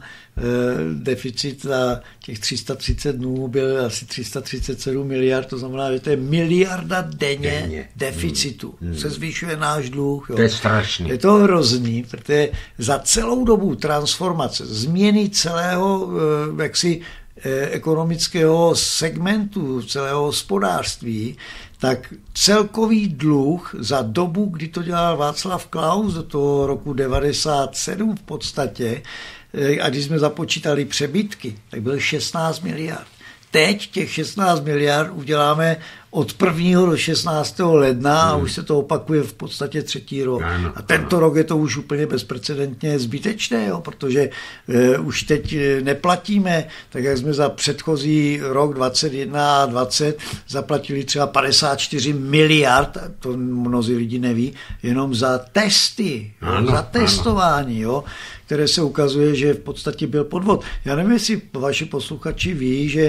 deficit za těch tři sta třicet dnů byl asi tři sta třicet sedm miliard, to znamená, že to je miliarda denně, denně. deficitu. Hmm. Se zvyšuje náš dluh. Jo. To je strašný. Je to hrozný, protože za celou dobu transformace, změny celého jaksi ekonomického segmentu, celého hospodářství, tak celkový dluh za dobu, kdy to dělal Václav Klaus do toho roku devadesát sedm v podstatě, a když jsme započítali přebytky, tak byl šestnáct miliard. Teď těch šestnáct miliard uděláme od prvního do šestnáctého ledna a už se to opakuje v podstatě třetí rok. Ano, a tento ano. rok je to už úplně bezprecedentně zbytečné, jo, protože e, už teď neplatíme, tak jak jsme za předchozí rok dvacet jedna a dvacet zaplatili třeba padesát čtyři miliard, to mnozí lidi neví, jenom za testy, ano, za testování, jo, které se ukazuje, že v podstatě byl podvod. Já nevím, jestli vaši posluchači ví, že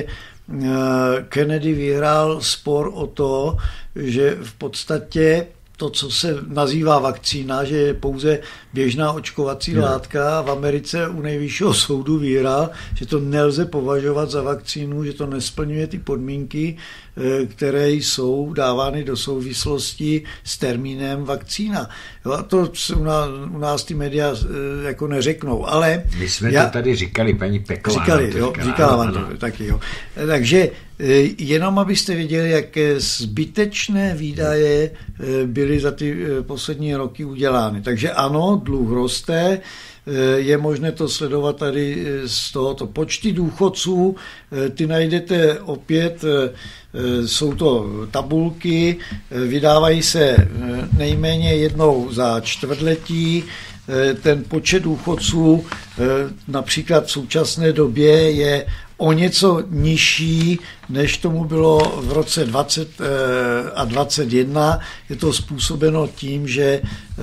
Kennedy vyhrál spor o to, že v podstatě to, co se nazývá vakcína, že je pouze běžná očkovací no. látka, v Americe u nejvyššího soudu vyhrál, že to nelze považovat za vakcínu, že to nesplňuje ty podmínky které jsou dávány do souvislosti s termínem vakcína. Jo, a to u nás, u nás ty média jako neřeknou, ale... My jsme já, to tady říkali, paní Peková. Říkali, jo, říkala vám to taky, jo. Takže jenom abyste věděli, jaké zbytečné výdaje byly za ty poslední roky udělány. Takže ano, dluh roste, je možné to sledovat tady z tohoto. Počty důchodců, ty najdete opět, jsou to tabulky, vydávají se nejméně jednou za čtvrtletí. Ten počet důchodců například v současné době je o něco nižší, než tomu bylo v roce dvacet a dvacet jedna. Je to způsobeno tím, že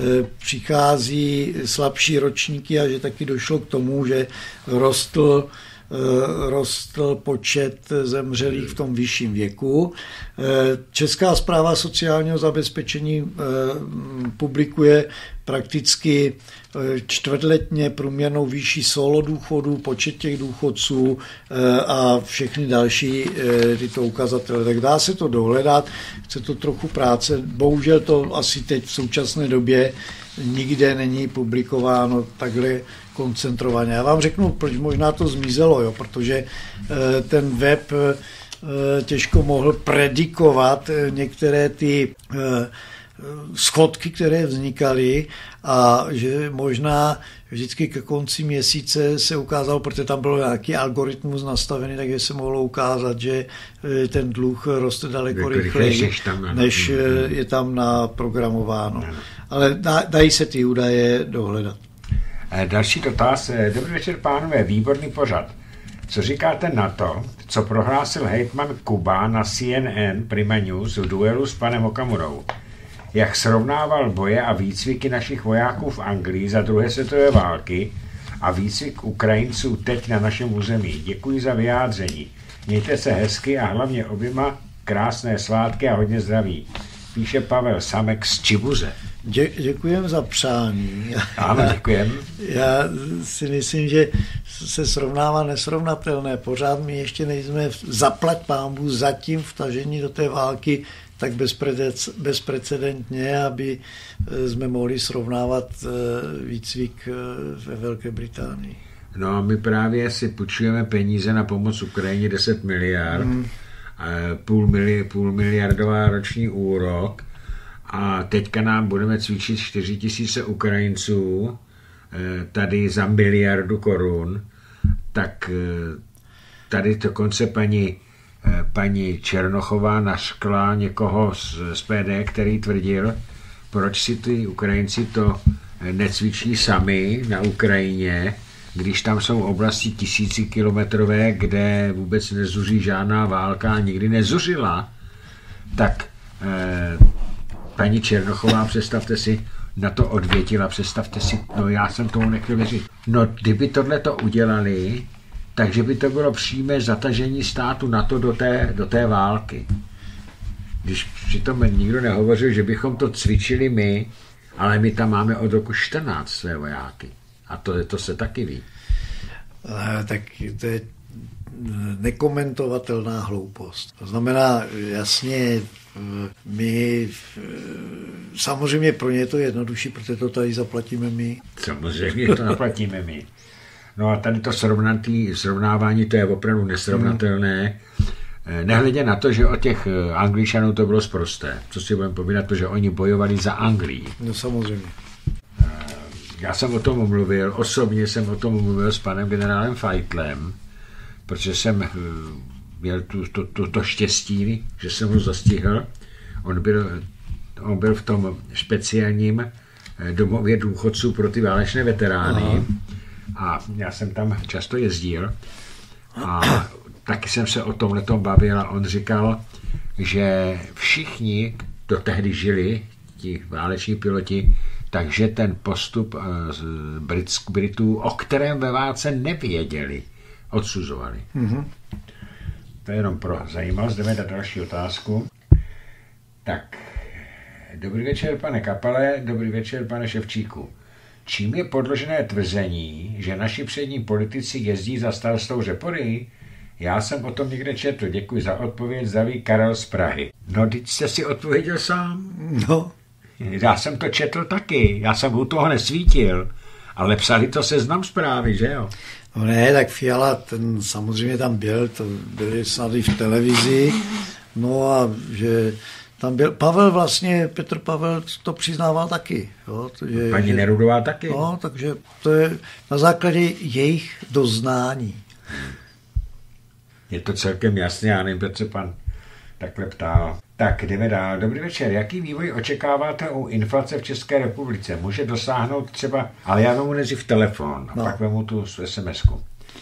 přichází slabší ročníky a že taky došlo k tomu, že rostl rostl počet zemřelých v tom vyšším věku. Česká správa sociálního zabezpečení publikuje prakticky čtvrtletně průměrnou výši solo důchodů, počet těch důchodců a všechny další tyto ukazatele. Tak dá se to dohledat, chce to trochu práce. Bohužel to asi teď v současné době nikde není publikováno takhle koncentrovaně. Já vám řeknu, proč možná to zmizelo, jo? Protože ten web těžko mohl predikovat některé ty schodky, které vznikaly a že možná vždycky ke konci měsíce se ukázalo, protože tam byl nějaký algoritmus nastavený, takže se mohlo ukázat, že ten dluh roste daleko rychleji, než je tam naprogramováno. Ale dají se ty údaje dohledat. Další dotaz. Dobrý večer, pánové, výborný pořad. Co říkáte na to, co prohlásil hejtman Kuba na C N N Prima News v duelu s panem Okamurou? Jak srovnával boje a výcviky našich vojáků v Anglii za druhé světové války a výcvik Ukrajinců teď na našem území. Děkuji za vyjádření. Mějte se hezky a hlavně oběma krásné svátky a hodně zdraví. Píše Pavel Samek z Čibuře. Dě, děkujem za přání. Ano, děkujem. Já si myslím, že se srovnává nesrovnatelné. Pořád my ještě nejsme zaplať pánbů zatím vtažení do té války tak bezprecedentně, aby jsme mohli srovnávat výcvik ve Velké Británii. No, my právě si půjčujeme peníze na pomoc Ukrajině deset miliard, hmm. půl, mili, půl miliardová roční úrok a teďka nám budeme cvičit čtyři tisíce Ukrajinců tady za miliardu korun, tak tady dokonce paní paní Černochová naškla někoho z, z P D, který tvrdil, proč si ty Ukrajinci to necvičí sami na Ukrajině, když tam jsou oblasti tisícikilometrové, kde vůbec nezuří žádná válka a nikdy nezuřila. Tak eh, paní Černochová, představte si, na to odvětila, představte si, no já jsem tomu nechtěl věřit. No kdyby tohle to udělali, takže by to bylo přímé zatažení státu NATO do té, do té války. Když přitom nikdo nehovořil, že bychom to cvičili my, ale my tam máme od roku čtrnáct své vojáky. A to, to se taky ví. Tak to je nekomentovatelná hloupost. To znamená, jasně, my samozřejmě pro ně to je jednodušší, protože to tady zaplatíme my. Samozřejmě to zaplatíme my. No a tady to srovnávání, to je opravdu nesrovnatelné. Nehledě na to, že od těch Angličanů to bylo sprosté. Co si budeme povídat, to, že oni bojovali za Anglii. No samozřejmě. Já jsem o tom mluvil, osobně jsem o tom mluvil s panem generálem Feitlem, protože jsem měl tu, to, to, to štěstí, že jsem ho zastihl. On byl, on byl v tom speciálním domově důchodců pro ty válečné veterány. Aha. A já jsem tam často jezdil a taky jsem se o tomhletom bavil a on říkal, že všichni, kdo tehdy žili, ti váleční piloti, takže ten postup z Britů, o kterém ve válce nevěděli, odsuzovali. Mm-hmm. To je jenom pro zajímavost. Jdeme na další otázku. Tak, dobrý večer, pane Kapale, dobrý večer, pane Ševčíku. Čím je podložené tvrzení, že naši přední politici jezdí za starostou Řepory? Já jsem o tom někde četl. Děkuji za odpověď. Zdraví Karel z Prahy. No, teď jste si odpověděl sám. No. Já jsem to četl taky. Já jsem u toho nesvítil. Ale psali to Seznam Zprávy, že jo? No ne, tak Fiala, ten samozřejmě tam byl, to byli snad i v televizi. No a že tam byl Pavel vlastně, Petr Pavel to přiznával taky. Jo, to je, Paní že, Nerudová taky. No, takže to je na základě jejich doznání. Je to celkem jasné, já nevím, proč se pan takhle ptal. Tak, jdeme dál. Dobrý večer. Jaký vývoj očekáváte u inflace v České republice? Může dosáhnout třeba, ale já vemu nejdřív telefon a no. pak vemu tu es em esku.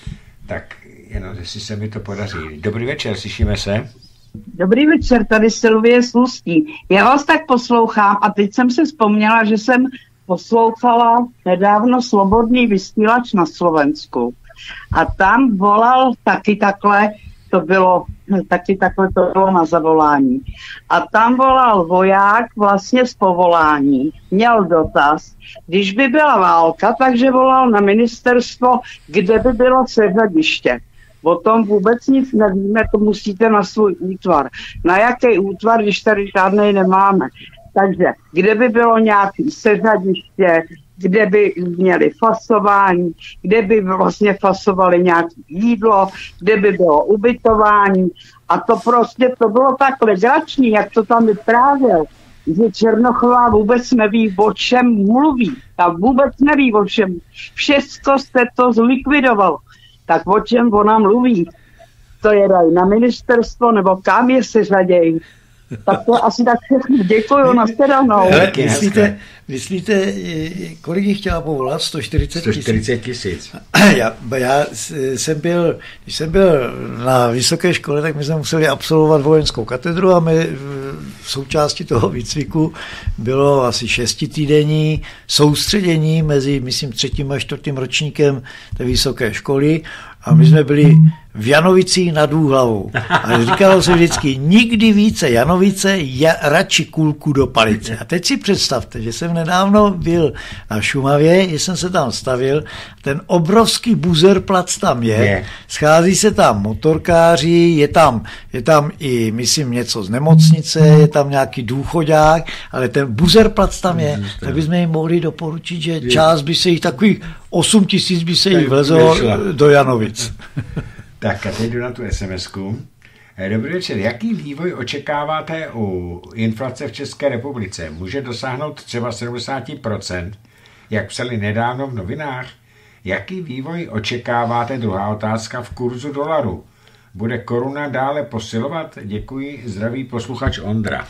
Tak, jenom jestli se mi to podaří. Dobrý večer, slyšíme se? Dobrý večer, tady Silvie z Ústí. Já vás tak poslouchám a teď jsem si vzpomněla, že jsem poslouchala nedávno Slobodný vysílač na Slovensku. A tam volal taky takhle, to bylo, taky takhle to bylo na zavolání. A tam volal voják vlastně z povolání, měl dotaz, když by byla válka, takže volal na ministerstvo, kde by bylo seřadiště. O tom vůbec nic nevíme, to musíte na svůj útvar. Na jaký útvar, když tady žádnej nemáme. Takže kde by bylo nějaké seřadiště, kde by měli fasování, kde by vlastně fasovali nějaké jídlo, kde by bylo ubytování. A to prostě, to bylo tak legrační, jak to tam vyprávěl, že Černochová vůbec neví, o čem mluví. Ta vůbec neví, o čem. Všechno jste to zlikvidovalo. Tak o čem ona mluví? To je daj na ministerstvo, nebo kam je se řadějí? Tak to asi tak všechno. Děkuju, nashledanou. Myslíte, myslíte, kolik jich chtěla povolat? sto čtyřicet tisíc. Já, já jsem byl, když jsem byl na vysoké škole, tak my jsme museli absolvovat vojenskou katedru a my v součástí toho výcviku bylo asi šestitýdenní soustředění mezi, myslím, třetím a čtvrtým ročníkem té vysoké školy. A my jsme byli v Janovicích nad Úhlavou. A říkalo se vždycky, nikdy více Janovice, ja, radši kulku do palice. A teď si představte, že jsem nedávno byl na Šumavě, že jsem se tam stavil, ten obrovský buzerplac tam je, je. Schází se tam motorkáři, je tam, je tam i, myslím, něco z nemocnice, je tam nějaký důchodák, ale ten buzerplac tam je, mm, tak bychom jim mohli doporučit, že část by se jich takových osm tisíc by se jich vlezlo do Janovic. Tak a teď jdu na tu es em esku. Dobrý večer. Jaký vývoj očekáváte u inflace v České republice? Může dosáhnout třeba sedmdesát procent, jak psali nedávno v novinách? Jaký vývoj očekáváte, druhá otázka, v kurzu dolaru? Bude koruna dále posilovat? Děkuji, zdravý posluchač Ondra.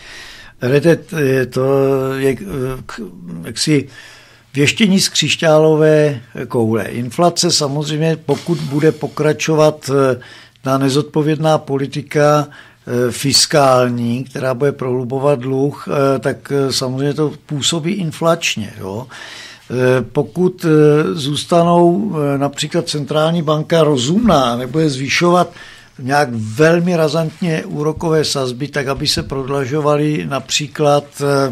To je jaksi věštění z křišťálové koule. Inflace samozřejmě, pokud bude pokračovat ta nezodpovědná politika fiskální, která bude prohlubovat dluh, tak samozřejmě to působí inflačně. Jo. Pokud zůstanou například centrální banka rozumná, nebude zvyšovat nějak velmi razantně úrokové sazby, tak aby se prodlužovaly například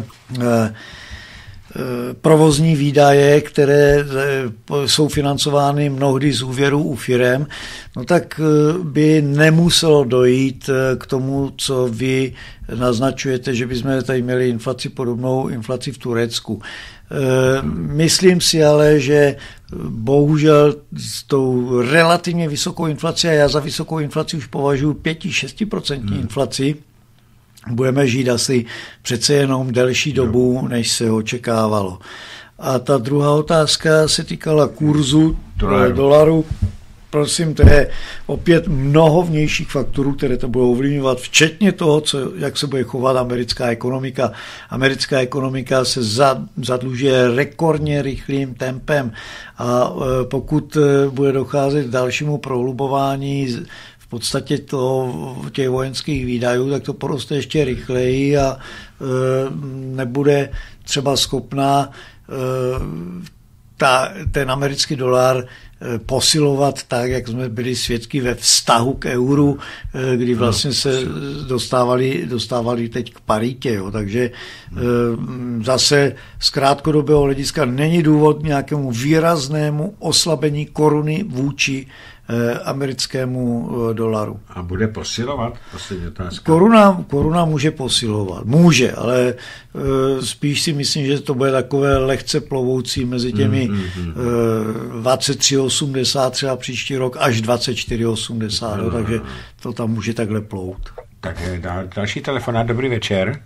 provozní výdaje, které jsou financovány mnohdy z úvěrů u firem, no tak by nemuselo dojít k tomu, co vy naznačujete, že bychom tady měli inflaci podobnou inflaci v Turecku. Myslím si ale, že bohužel s tou relativně vysokou inflací, a já za vysokou inflaci už považuji pět až šest procent hmm. inflaci, budeme žít asi přece jenom delší dobu, než se očekávalo. A ta druhá otázka se týkala kurzu dolaru. dolaru. Prosím, to je opět mnoho vnějších faktorů, které to budou ovlivňovat, včetně toho, co, jak se bude chovat americká ekonomika. Americká ekonomika se zadlužuje rekordně rychlým tempem a pokud bude docházet k dalšímu prohlubování v podstatě toho, těch vojenských výdajů, tak to poroste ještě rychleji a e, nebude třeba schopná e, ta, ten americký dolar posilovat tak, jak jsme byli svědky ve vztahu k euru, kdy vlastně se dostávali, dostávali teď k paritě. Jo. Takže zase z krátkodobého hlediska není důvod nějakému výraznému oslabení koruny vůči, americkému dolaru. A bude posilovat? Poslední otázka. Koruna, koruna může posilovat. Může, ale spíš si myslím, že to bude takové lehce plovoucí mezi těmi mm, mm, mm. dvacet tři osmdesát třeba příští rok až dvacet čtyři osmdesát, no, takže to tam může takhle plout. Tak dal, další telefonát, dobrý večer.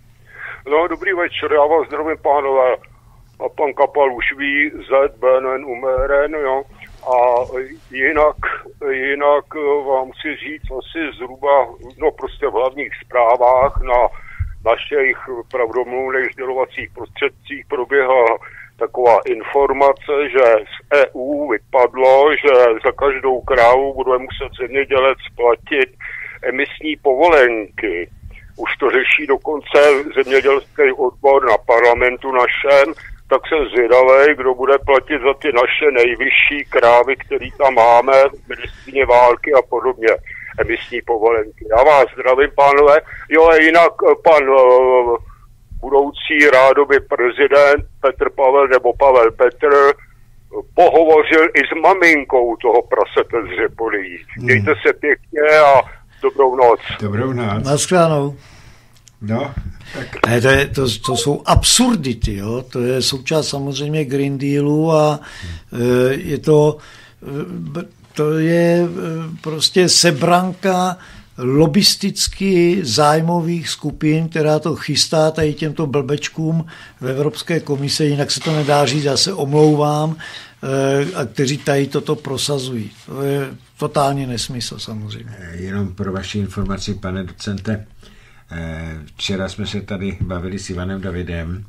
No, dobrý večer, já vás zdravím, pánové. A pan Kapal už ví, Z, B N N, umeren, jo. A jinak, jinak vám chci říct asi zhruba, no prostě v hlavních zprávách na našich pravdomluvných sdělovacích prostředcích proběhla taková informace, že z E U vypadlo, že za každou krávu bude muset zemědělec platit emisní povolenky. Už to řeší dokonce zemědělský odbor na parlamentu našem, tak jsem zvědavý, kdo bude platit za ty naše nejvyšší krávy, které tam máme, ministryně války a podobně, emisní povolenky. Já vás zdravím, pánové. Jo, a jinak pan uh, budoucí rádoby prezident Petr Pavel nebo Pavel Petr pohovořil i s maminkou toho prasete z Řepolí. Mějte se pěkně a dobrou noc. Dobrou noc. Naschledanou. No, tak. Ne, to, je, to, to jsou absurdity, jo? To je součást samozřejmě Green Dealu a e, je to, e, to je e, prostě sebranka lobisticky zájmových skupin, která to chystá tady těmto blbečkům v Evropské komise, jinak se to nedá říct, já se omlouvám, e, a kteří tady toto prosazují. To je totálně nesmysl samozřejmě. Jenom pro vaši informaci, pane docente, včera jsme se tady bavili s Ivanem Davidem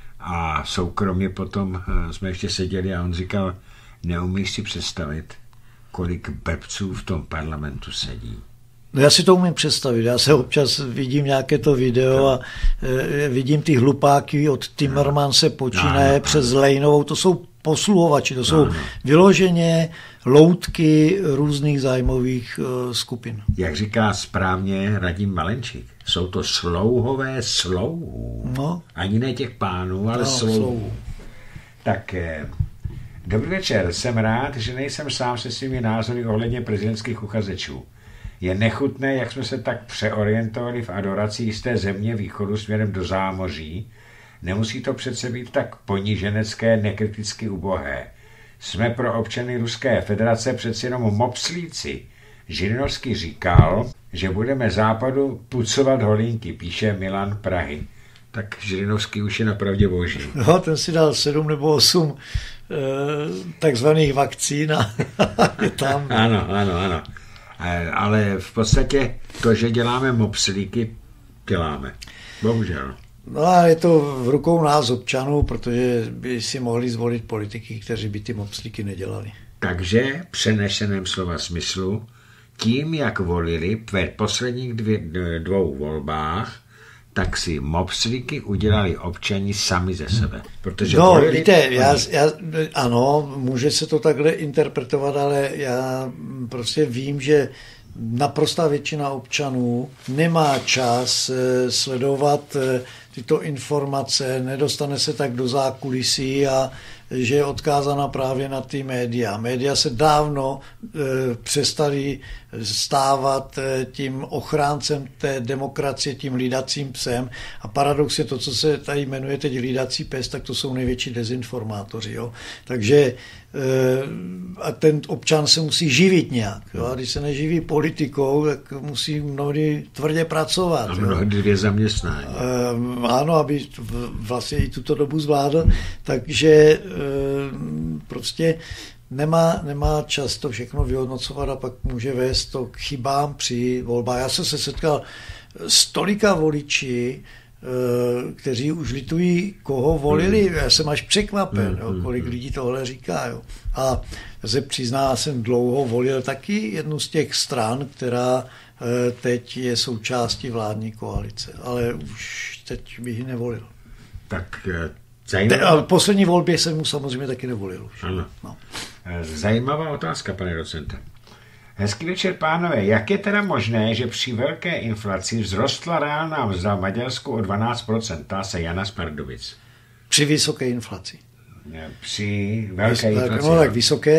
a soukromně potom jsme ještě seděli a on říkal, neumíš si představit, kolik blbců v tom parlamentu sedí. No já si to umím představit, já se občas vidím nějaké to video a e, vidím ty hlupáky od Timmermanse počínaje no, přes Lejnovou, to jsou posluhovači, to jsou no, no. vyloženě loutky různých zájmových uh, skupin. Jak říká správně Radim Malenčík, jsou to slouhové slouhů. No. Ani ne těch pánů, ale no, slouhů. Tak eh, dobrý večer, jsem rád, že nejsem sám se svými názory ohledně prezidentských uchazečů. Je nechutné, jak jsme se tak přeorientovali v adoraci z té země východu směrem do zámoří. Nemusí to přece být tak poníženecké, nekriticky ubohé. Jsme pro občany Ruské federace přeci jenom mopslíci. Žirinovský říkal, že budeme západu pucovat holinky, píše Milan Prahy. Tak Žirinovský už je napravdě boží. No, ten si dal sedm nebo osm eh, takzvaných vakcín a je tam. Ano, ano, ano. Ale v podstatě to, že děláme mopslíky, děláme. Bohužel. No a je to v rukou nás občanů, protože by si mohli zvolit politiky, kteří by ty mopslíky nedělali. Takže přenešeném slova smyslu, tím, jak volili v posledních dvě, dvou volbách, tak si mopslíky udělali občani sami ze sebe. Protože no, volili, víte, já, já, ano, může se to takhle interpretovat, ale já prostě vím, že naprostá většina občanů nemá čas sledovat tyto informace, nedostane se tak do zákulisí a že je odkázána právě na ty média. Média se dávno e, přestali stávat e, tím ochráncem té demokracie, tím hlídacím psem a paradox je to, co se tady jmenuje teď hlídací pes, tak to jsou největší dezinformátoři. Jo? Takže e, a ten občan se musí živit nějak. Jo? A když se neživí politikou, tak musí mnohdy tvrdě pracovat. A mnohdy dvě zaměstnání. E, ano, aby vlastně i tuto dobu zvládl. Takže prostě nemá, nemá čas to všechno vyhodnocovat a pak může vést to k chybám při volbách. Já jsem se setkal s tolika voliči, kteří už litují, koho volili. Já jsem až překvapen, jo, kolik lidí tohle říká. Jo. A já se přiznám, jsem dlouho volil taky jednu z těch stran, která teď je součástí vládní koalice, ale už teď bych ji nevolil. Tak zajímavá... Poslední volbě jsem mu samozřejmě taky nevolil už. Ano. No. Zajímavá otázka, pane docente. Hezký večer, pánové. Jak je teda možné, že při velké inflaci vzrostla reálná mzda v Maďarsku o dvanáct procent? Ptá se Jana z Pardubic. Při vysoké inflaci. Při velké inflaci. No tak vysoké.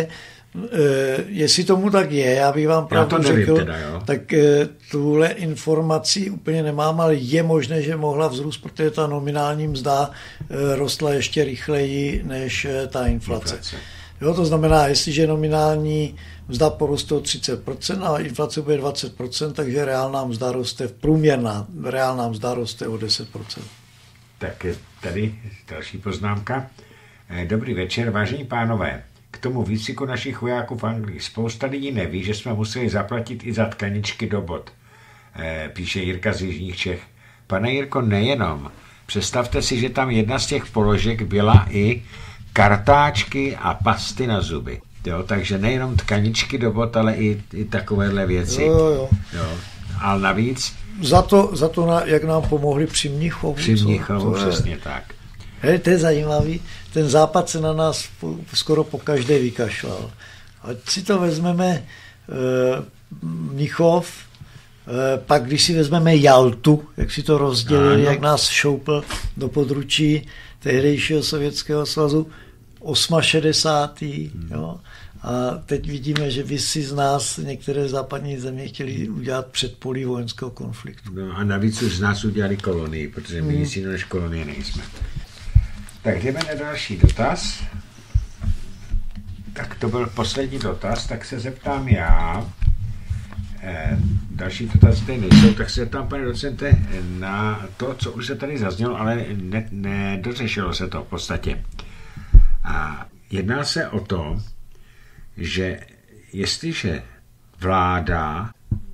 Jestli tomu tak je, já bych vám pravdu řekl, teda, tak tuhle informaci úplně nemám, ale je možné, že mohla vzrůst, protože ta nominální mzda rostla ještě rychleji než ta inflace. inflace. Jo, to znamená, jestliže nominální mzda poroste o třicet procent a inflace bude dvacet procent, takže reálná mzda roste, průměrná reálná mzda roste o deset procent. Tak tady další poznámka. Dobrý večer, vážení pánové. K tomu výcviku našich vojáků v Anglii spousta lidí neví, že jsme museli zaplatit i za tkaničky do bot, píše Jirka z Jižních Čech. Pane Jirko, nejenom. Představte si, že tam jedna z těch položek byla i kartáčky a pasty na zuby. Jo, takže nejenom tkaničky do bot, ale i, i takovéhle věci. Jo, jo. Jo. Ale navíc... Za to, za to na, jak nám pomohli při Mnichovu. Při Mnichovu, přesně tak. Hej, to je zajímavý. Ten Západ se na nás skoro po každé vykašlal. Ať si to vezmeme e, Mnichov, e, pak když si vezmeme Jaltu, jak si to rozdělili, jak nás šoupl do područí tehdejšího Sovětského svazu, šedesátý osmý. Jo. A teď vidíme, že vy si z nás některé západní země chtěli udělat předpolí vojenského konfliktu. No a navíc už z nás udělali kolonii, protože my nic jiného než kolonie nejsme. Tak jdeme na další dotaz. Tak to byl poslední dotaz, tak se zeptám já. E, další dotazy tady nejsou, tak se zeptám, pane docente, na to, co už se tady zaznělo, ale ne, nedořešilo se to v podstatě. A jedná se o to, že jestliže vláda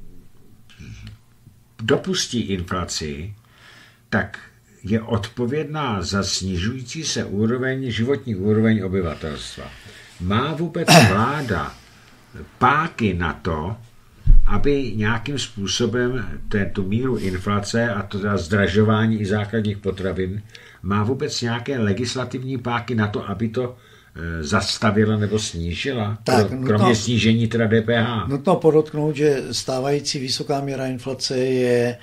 dopustí inflaci, tak je odpovědná za snižující se úroveň, životní úroveň obyvatelstva. Má vůbec vláda páky na to, aby nějakým způsobem tu míru inflace a to zdražování i základních potravin, má vůbec nějaké legislativní páky na to, aby to zastavila nebo snížila? Tak, kromě nutno, snížení teda D P H. Nutno podotknout, že stávající vysoká míra inflace je e,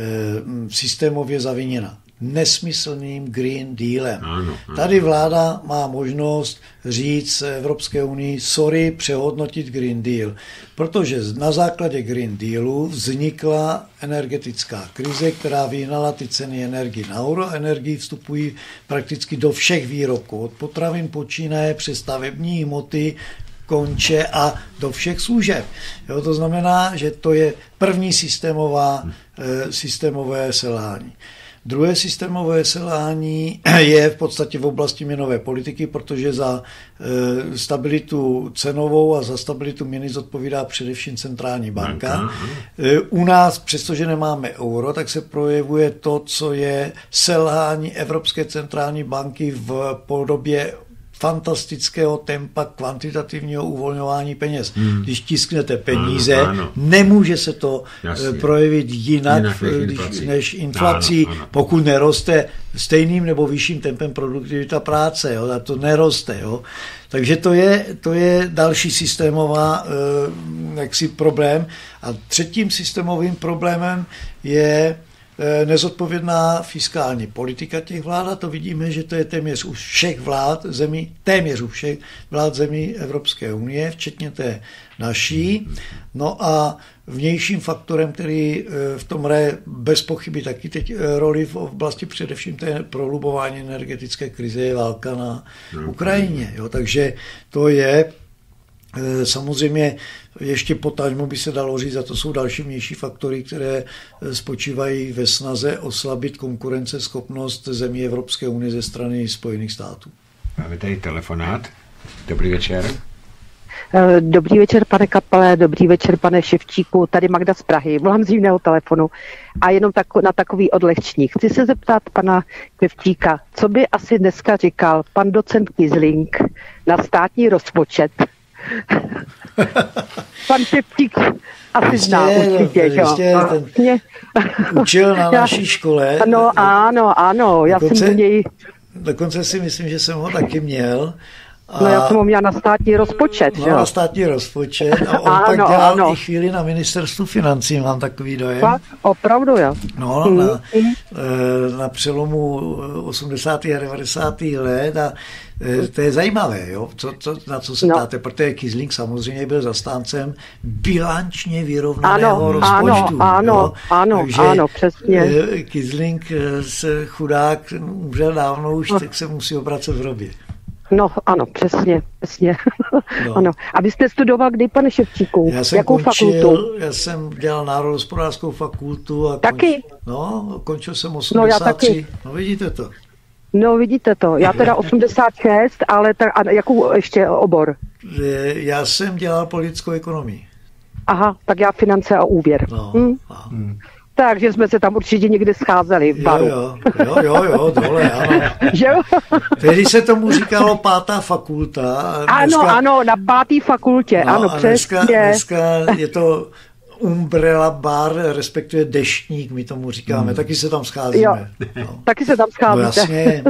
systémově zaviněna nesmyslným Green Dealem. Ano, ano. Tady vláda má možnost říct Evropské unii, sorry, přehodnotit Green Deal, protože na základě Green Dealu vznikla energetická krize, která vyhnala ty ceny energii nahoru a energii vstupují prakticky do všech výrobků, od potravin počínaje přes stavební hmoty, konče a do všech služeb. Jo, to znamená, že to je první systémová, eh, systémové selhání. Druhé systémové selhání je v podstatě v oblasti měnové politiky, protože za e, stabilitu cenovou a za stabilitu měny zodpovídá především centrální banka. E, u nás, přestože nemáme euro, tak se projevuje to, co je selhání Evropské centrální banky v podobě fantastického tempa kvantitativního uvolňování peněz. Hmm. Když tisknete peníze, ano, ano. nemůže se to Jasně. projevit jinak, jinak než, když, inflací. než inflací, ano, ano. pokud neroste stejným nebo vyšším tempem produktivita práce. Jo, a to neroste. Jo. Takže to je, to je další systémová eh, jaksi problém. A třetím systémovým problémem je nezodpovědná fiskální politika těch vlád, a to vidíme, že to je téměř u všech vlád zemí, téměř u všech vlád zemí Evropské unie, včetně té naší. No a vnějším faktorem, který v tom hraje bez pochyby taky teď roli v oblasti především té prohlubování energetické krize, je válka na Ukrajině. Jo, takže to je samozřejmě ještě potažmo by se dalo říct, a to jsou další vnější faktory, které spočívají ve snaze oslabit konkurenceschopnost zemí Evropské unie ze strany Spojených států. Máme tady telefonát. Dobrý večer. Dobrý večer, pane Kapale, dobrý večer, pane Ševčíku, tady Magda z Prahy, volám z jiného telefonu a jenom tak, na takový odlehčník. Chci se zeptat pana Ševčíka, co by asi dneska říkal pan docent Kizling na státní rozpočet. Pan Ševčík asi zná určitě. Ještě ten učil na naší škole. Ano, ano, ano, já dokonce, jsem u něj... Dokonce si myslím, že jsem ho taky měl No já jsem ho měla na státní rozpočet, no, že jo? na státní rozpočet a on Ano, pak dělal ano. i chvíli na ministerstvu financí, mám takový dojem. Fakt? Opravdu, jo? No, Mhm. na, na přelomu osmdesátých a devadesátých let a to je zajímavé, jo? Co, co, na co se No. ptáte, protože Kiesling samozřejmě byl zastáncem bilančně vyrovnaného Ano, rozpočtu. ano, jo? ano, Takže ano, přesně. eh, Kiesling eh, se chudák umřel dávno už, tak se musí obracet v hrobě. No, ano, přesně, přesně. No. Ano. A vy jste studoval kdy, pane Ševčíku? Já jsem Jakou končil, fakultu? Já jsem dělal národohospodářskou fakultu. A Taky? Konč, no, končil jsem No, já osmdesát tři. taky. No, vidíte to. No, vidíte to. Já teda osmdesát šest, ale tak, a jakou ještě obor? Eh, Já jsem dělal politickou ekonomii. Aha, tak já finance a úvěr. No, Hm? no. Takže jsme se tam určitě někdy scházeli v Jo, baru. jo, jo, jo, jo, dole, ano. Že jo? Tehdy se tomu říkalo pátá fakulta. a Ano, dneska, ano, na páté fakultě, no, ano, a dneska, přesně. dneska je to umbrella bar, respektive deštník, my tomu říkáme. Hmm. Taky se tam scházíme. No. Taky se tam No scházíte. jasně.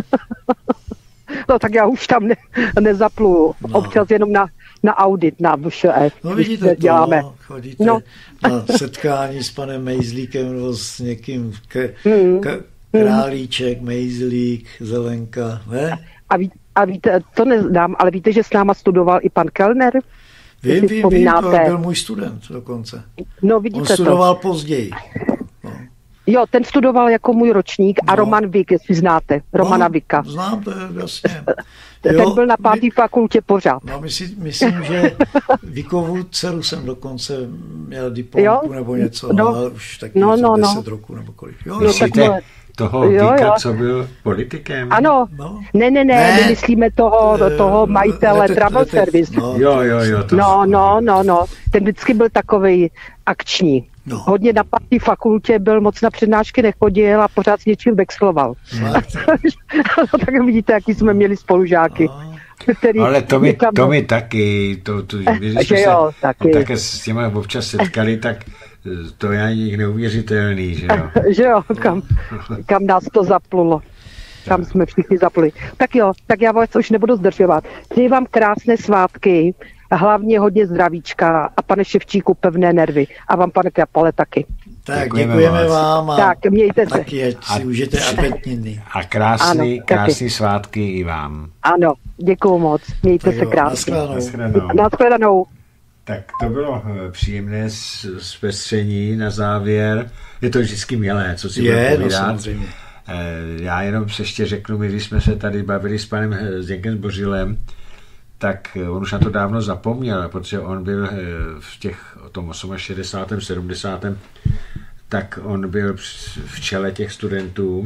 No tak já už tam ne, nezapluju. No. Občas jenom na, na audit, na V Š F. No když vidíte to, děláme. no, chodíte No. na setkání s panem Mejzlíkem nebo s někým, k, Hmm. k, Králíček, Mejzlík, Zelenka, ne? A, ví, a víte, to neznám, ale víte, že s náma studoval i pan Kellner? Vím, si vím, vím, vzpomínáte. to byl můj student dokonce. No On vidíte studoval to. později. No. Jo, ten studoval jako můj ročník a No. Roman Vik, jestli znáte. Romana No, Vika. Znám, to je jasně. Ten Jo, byl na páté my- fakultě pořád. No, myslím, myslím, že Vikovu dceru jsem dokonce měl diplomku Jo? nebo něco, No. ale už taky No, za no, no. deset roků nebo kolik. Jo, No, jo. Myslíte takhle. toho Jo, Víka, jo. co byl politikem? Ano, No. ne, ne, ne, Ne. my myslíme toho, toho Eh, majitele letet- Travel letet- Service. no, Jo, jo, jo. To No, no, no, no. Ten vždycky byl takovej akční. No. Hodně na páté fakultě byl, moc na přednášky nechodil a pořád s něčím vexloval. Fakt. No, tak vidíte, jaký jsme měli spolužáky. No. Který Ale to mi, někam- to mi taky, to, to, když jsme Že se jo, taky. také s těma občas setkali, tak to je ani neuvěřitelný, že jo. Že jo, kam, kam nás to zaplulo. Kam jsme všichni zapluli. Tak jo, tak já vás už nebudu zdržovat. Přeji vám krásné svátky, hlavně hodně zdravíčka a pane Ševčíku pevné nervy. A vám, pane Kapale, taky. Tak Děkujeme děkujeme vás. vám a Tak, mějte se. taky ať si užijete adventniny. A krásný, Ano, krásný taky. svátky i vám. Ano, děkuju moc. Mějte Tak se jo, krásně. nashledanou. Nashledanou. Nashledanou. Tak to bylo eh, příjemné s- zpestření na závěr. Je to vždycky milé, co si Je, budeme no povídat. samozřejmě. Eh, Já jenom se ještě řeknu, my když jsme se tady bavili s panem eh, Zdenkem Zbořilem, tak eh, on už na to dávno zapomněl, protože on byl eh, v těch, o tom šedesátém osmém, sedmdesátém tak on byl př- v čele těch studentů.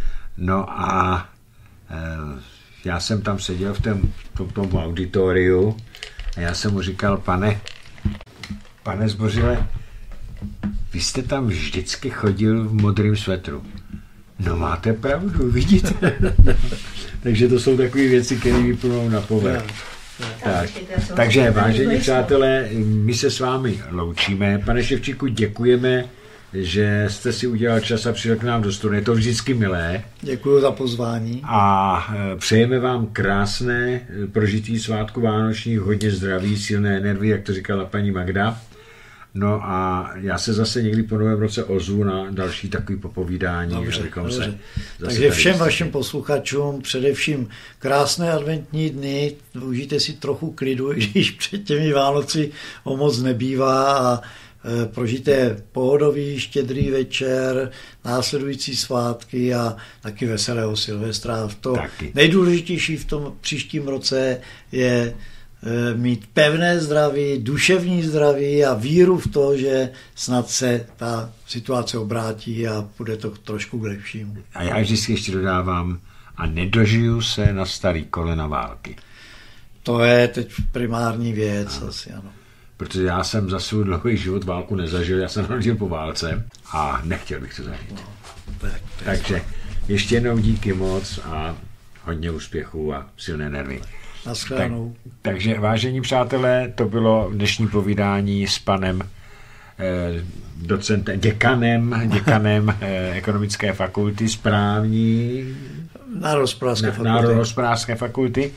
No a eh, já jsem tam seděl v tom, v tom, tom auditoriu a já jsem mu říkal, pane, pane Zbořile, vy jste tam vždycky chodil v modrém svetru. No máte pravdu, vidíte. Takže to jsou takové věci, které vyplnou na povrch. Tak. Takže, vážení přátelé, my se s vámi loučíme. Pane Ševčíku, děkujeme, že jste si udělal čas a přišel k nám do studia. Je to vždycky milé. Děkuji za pozvání. A e, přejeme vám krásné e, prožití svátku vánočních, hodně zdraví, silné energie, jak to říkala paní Magda. No a já se zase někdy po novém roce ozvu na další takový popovídání. Dobře, abychom dobře. se zase Takže tady všem sešli. vašim posluchačům především krásné adventní dny, užijte si trochu klidu, i když před těmi Vánoci o moc nebývá a e, prožijte pohodový, štědrý večer, následující svátky a taky veselého Silvestra. To Taky. nejdůležitější v tom příštím roce je mít pevné zdraví, duševní zdraví a víru v to, že snad se ta situace obrátí a bude to trošku k lepšímu. A já vždycky ještě dodávám, a nedožiju se na starý kolena války. To je teď primární věc, ano. Asi ano. Protože já jsem za svůj dlouhý život válku nezažil, já jsem narodil po válce a nechtěl bych to zažít. No, tak, tak Takže ještě jednou díky moc a hodně úspěchů a silné nervy. Tak, takže, vážení přátelé, to bylo dnešní povídání s panem eh, docentem, děkanem, děkanem eh, ekonomické fakulty, správní Národohospodářské fakulty. Národohospodářské fakulty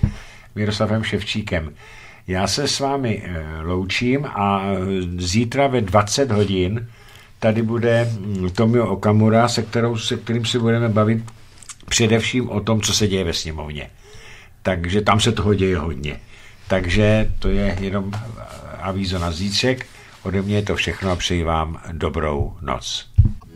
Miroslavem Ševčíkem. Já se s vámi loučím a zítra ve dvacet hodin tady bude Tomio Okamura, se, kterou, se kterým si budeme bavit především o tom, co se děje ve sněmovně. Takže tam se toho děje hodně. Takže to je jenom avízo na zítřek. Ode mě je to všechno a přeji vám dobrou noc.